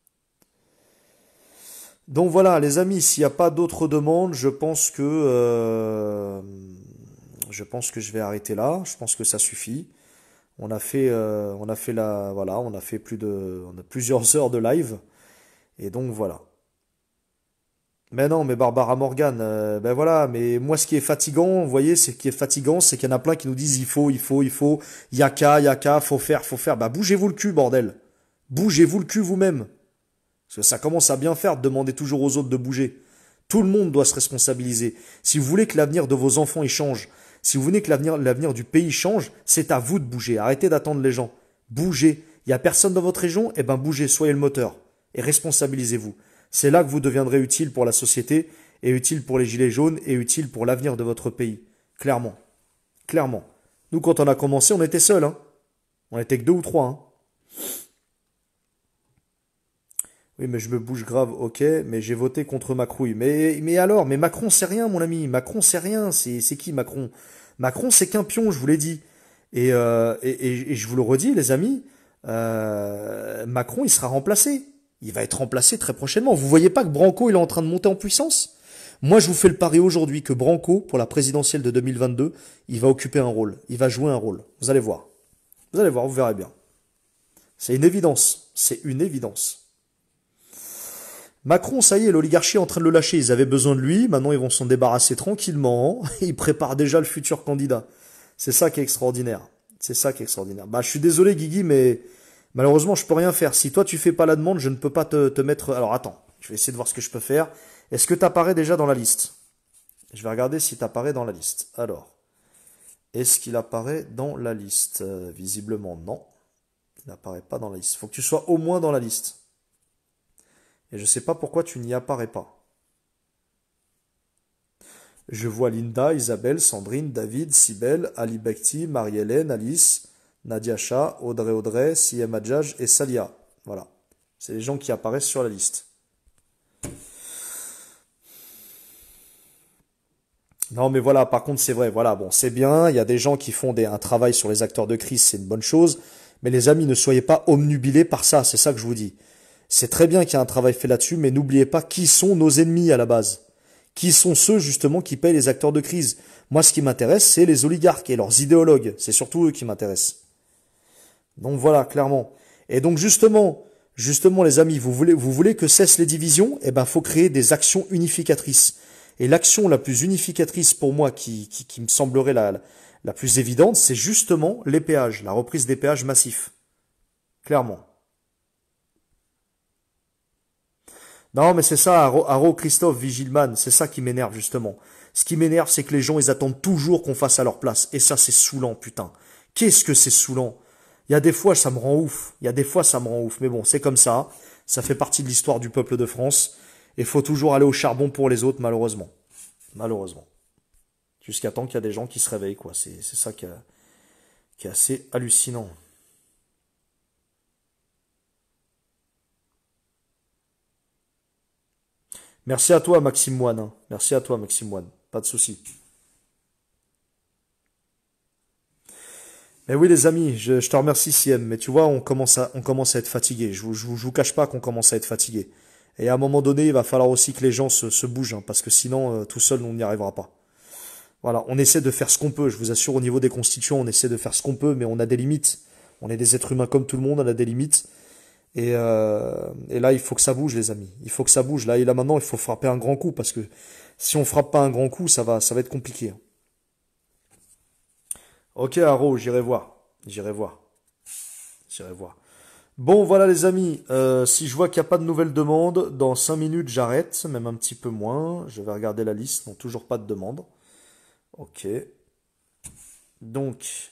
Donc voilà, les amis, s'il n'y a pas d'autres demandes, je pense que euh, je pense que je vais arrêter là. Je pense que ça suffit. On a fait, euh, on a fait la, voilà, on a fait plus de, on a plusieurs heures de live, et donc voilà. Mais non, mais Barbara Morgan, euh, ben voilà, mais moi ce qui est fatigant, vous voyez, ce qui est fatigant, c'est qu'il y en a plein qui nous disent il faut, il faut, il faut, yaka, yaka, faut faire, faut faire. Bah bougez-vous le cul, bordel. Bougez-vous le cul vous-même. Parce que ça commence à bien faire de demander toujours aux autres de bouger. Tout le monde doit se responsabiliser. Si vous voulez que l'avenir de vos enfants y change, si vous voulez que l'avenir, l'avenir du pays change, c'est à vous de bouger. Arrêtez d'attendre les gens. Bougez. Il y a personne dans votre région, eh ben bougez, soyez le moteur. Et responsabilisez-vous. C'est là que vous deviendrez utile pour la société, et utile pour les gilets jaunes, et utile pour l'avenir de votre pays. Clairement. Clairement. Nous, quand on a commencé, on était seuls, hein. On était que deux ou trois, hein. Oui, mais je me bouge grave, ok, mais j'ai voté contre Macrouille. Mais, mais alors, mais Macron, c'est rien, mon ami. Macron, c'est rien. C'est, c'est qui, Macron? Macron, c'est qu'un pion, je vous l'ai dit. Et, euh, et, et, et je vous le redis, les amis, euh, Macron, il sera remplacé. Il va être remplacé très prochainement. Vous voyez pas que Branco, il est en train de monter en puissance? Moi, je vous fais le pari aujourd'hui que Branco, pour la présidentielle de deux mille vingt-deux, il va occuper un rôle. Il va jouer un rôle. Vous allez voir. Vous allez voir, vous verrez bien. C'est une évidence. C'est une évidence. Macron, ça y est, l'oligarchie est en train de le lâcher. Ils avaient besoin de lui. Maintenant, ils vont s'en débarrasser tranquillement. Ils préparent déjà le futur candidat. C'est ça qui est extraordinaire. C'est ça qui est extraordinaire. Bah, je suis désolé, Guigui, mais malheureusement, je peux rien faire. Si toi, tu fais pas la demande, je ne peux pas te, te mettre... Alors, attends. Je vais essayer de voir ce que je peux faire. Est-ce que tu apparais déjà dans la liste? Je vais regarder si tu apparais dans la liste. Alors, est-ce qu'il apparaît dans la liste? Euh, Visiblement, non. Il n'apparaît pas dans la liste. Il faut que tu sois au moins dans la liste. Et je ne sais pas pourquoi tu n'y apparais pas. Je vois Linda, Isabelle, Sandrine, David, Sibelle, Ali Bekti, Marie-Hélène, Alice, Nadia Shah, Audrey Audrey, Siem Adjaj et Salia. Voilà. C'est les gens qui apparaissent sur la liste. Non, mais voilà, par contre, c'est vrai. Voilà, bon, c'est bien. Il y a des gens qui font des, un travail sur les acteurs de crise, c'est une bonne chose. Mais les amis, ne soyez pas omnubilés par ça. C'est ça que je vous dis. C'est très bien qu'il y a un travail fait là-dessus, mais n'oubliez pas qui sont nos ennemis à la base. Qui sont ceux, justement, qui payent les acteurs de crise. Moi, ce qui m'intéresse, c'est les oligarques et leurs idéologues. C'est surtout eux qui m'intéressent. Donc voilà, clairement. Et donc, justement, justement, les amis, vous voulez, vous voulez que cessent les divisions? Eh ben, faut créer des actions unificatrices. Et l'action la plus unificatrice pour moi, qui, qui, qui me semblerait la, la plus évidente, c'est justement les péages, la reprise des péages massifs. Clairement. Non, mais c'est ça, Haro, Haro, Christophe, Vigilman, c'est ça qui m'énerve justement. Ce qui m'énerve, c'est que les gens, ils attendent toujours qu'on fasse à leur place. Et ça, c'est saoulant, putain. Qu'est-ce que c'est saoulant? Il y a des fois, ça me rend ouf. Il y a des fois, ça me rend ouf. Mais bon, c'est comme ça. Ça fait partie de l'histoire du peuple de France. Et faut toujours aller au charbon pour les autres, malheureusement. Malheureusement. Jusqu'à temps qu'il y a des gens qui se réveillent, quoi. C'est, c'est ça qui, a, qui est assez hallucinant. Merci à toi, Maxime Moine. Hein. Merci à toi, Maxime Moine. Pas de souci. Mais oui, les amis, je, je te remercie, C M. Mais tu vois, on commence à, on commence à être fatigué. Je, vous- je, vous je vous cache pas qu'on commence à être fatigué. Et à un moment donné, il va falloir aussi que les gens se, se bougent, hein, parce que sinon, euh, tout seul, on n'y arrivera pas. Voilà, on essaie de faire ce qu'on peut. Je vous assure, au niveau des constituants, on essaie de faire ce qu'on peut, mais on a des limites. On est des êtres humains comme tout le monde, on a des limites. Et, euh, et là, il faut que ça bouge, les amis. Il faut que ça bouge. Là, et là maintenant, il faut frapper un grand coup, parce que si on frappe pas un grand coup, ça va, ça va être compliqué. Hein. Ok, Haro, j'irai voir. J'irai voir. J'irai voir. Bon, voilà les amis, euh, si je vois qu'il n'y a pas de nouvelles demandes, dans cinq minutes j'arrête, même un petit peu moins. Je vais regarder la liste, non, toujours pas de demande. Ok. Donc,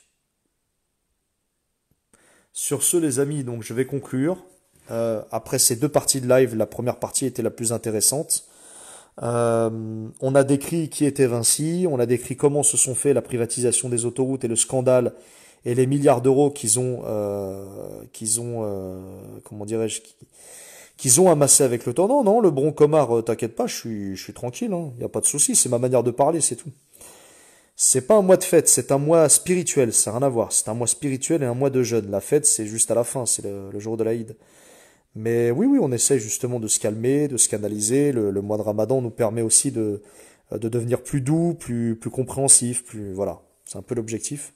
sur ce les amis, donc je vais conclure. Euh, après ces deux parties de live, la première partie était la plus intéressante. Euh, on a décrit qui était Vinci, on a décrit comment se sont fait la privatisation des autoroutes et le scandale et les milliards d'euros qu'ils ont, euh, qu'ils ont, euh, comment dirais-je, qu'ils ont amassé avec le temps. Non, non, le Broncomar, euh, t'inquiète pas, je suis, je suis tranquille, hein, y a pas de souci, c'est ma manière de parler, c'est tout. C'est pas un mois de fête, c'est un mois spirituel, ça n'a rien à voir. C'est un mois spirituel et un mois de jeûne. La fête, c'est juste à la fin, c'est le, le jour de l'Aïd. Mais oui, oui, on essaie justement de se calmer, de se canaliser. Le, le mois de Ramadan nous permet aussi de, de devenir plus doux, plus, plus compréhensif, plus, voilà. C'est un peu l'objectif.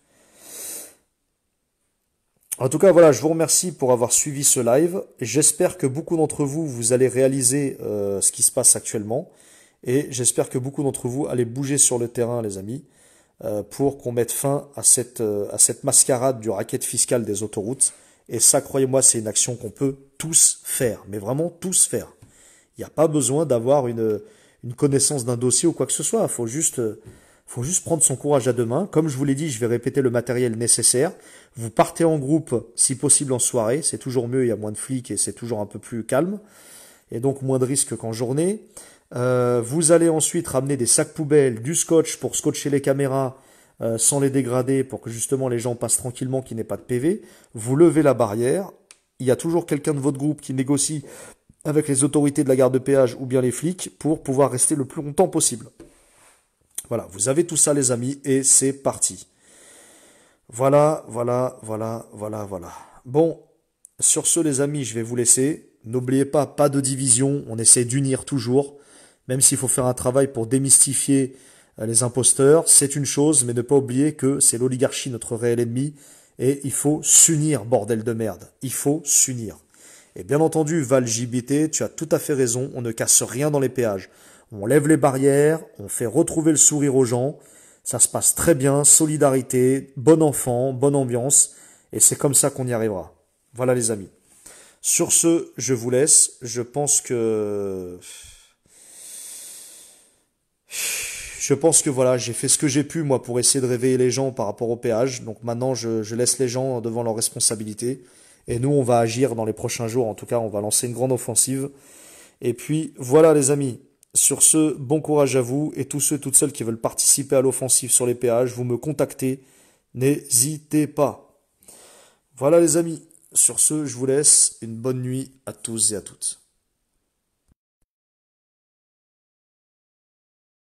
En tout cas, voilà, je vous remercie pour avoir suivi ce live. J'espère que beaucoup d'entre vous, vous allez réaliser euh, ce qui se passe actuellement. Et j'espère que beaucoup d'entre vous allez bouger sur le terrain, les amis, euh, pour qu'on mette fin à cette, euh, à cette mascarade du racket fiscal des autoroutes. Et ça, croyez-moi, c'est une action qu'on peut tous faire, mais vraiment tous faire. Il n'y a pas besoin d'avoir une, une connaissance d'un dossier ou quoi que ce soit. Il faut juste, euh, faut juste prendre son courage à deux mains. Comme je vous l'ai dit, je vais répéter le matériel nécessaire. Vous partez en groupe, si possible en soirée. C'est toujours mieux, il y a moins de flics et c'est toujours un peu plus calme. Et donc moins de risques qu'en journée. Euh, vous allez ensuite ramener des sacs poubelles, du scotch pour scotcher les caméras euh, sans les dégrader pour que justement les gens passent tranquillement, qu'il n'y ait pas de P V. Vous levez la barrière. Il y a toujours quelqu'un de votre groupe qui négocie avec les autorités de la gare de péage ou bien les flics pour pouvoir rester le plus longtemps possible. Voilà, vous avez tout ça les amis et c'est parti. Voilà, voilà, voilà, voilà, voilà. Bon, sur ce les amis, je vais vous laisser. N'oubliez pas, pas de division, on essaie d'unir toujours, même s'il faut faire un travail pour démystifier euh, les imposteurs, c'est une chose, mais ne pas oublier que c'est l'oligarchie notre réel ennemi, et il faut s'unir, bordel de merde. Il faut s'unir. Et bien entendu, Val J B T, tu as tout à fait raison, on ne casse rien dans les péages. On lève les barrières, on fait retrouver le sourire aux gens, ça se passe très bien, solidarité, bon enfant, bonne ambiance, et c'est comme ça qu'on y arrivera. Voilà les amis. Sur ce, je vous laisse. Je pense que... Je pense que voilà, j'ai fait ce que j'ai pu, moi, pour essayer de réveiller les gens par rapport au péage. Donc maintenant, je, je laisse les gens devant leurs responsabilités. Et nous, on va agir dans les prochains jours. En tout cas, on va lancer une grande offensive. Et puis, voilà les amis. Sur ce, bon courage à vous. Et tous ceux, toutes celles qui veulent participer à l'offensive sur les péages, vous me contactez. N'hésitez pas. Voilà les amis. Sur ce, je vous laisse. Une bonne nuit à tous et à toutes.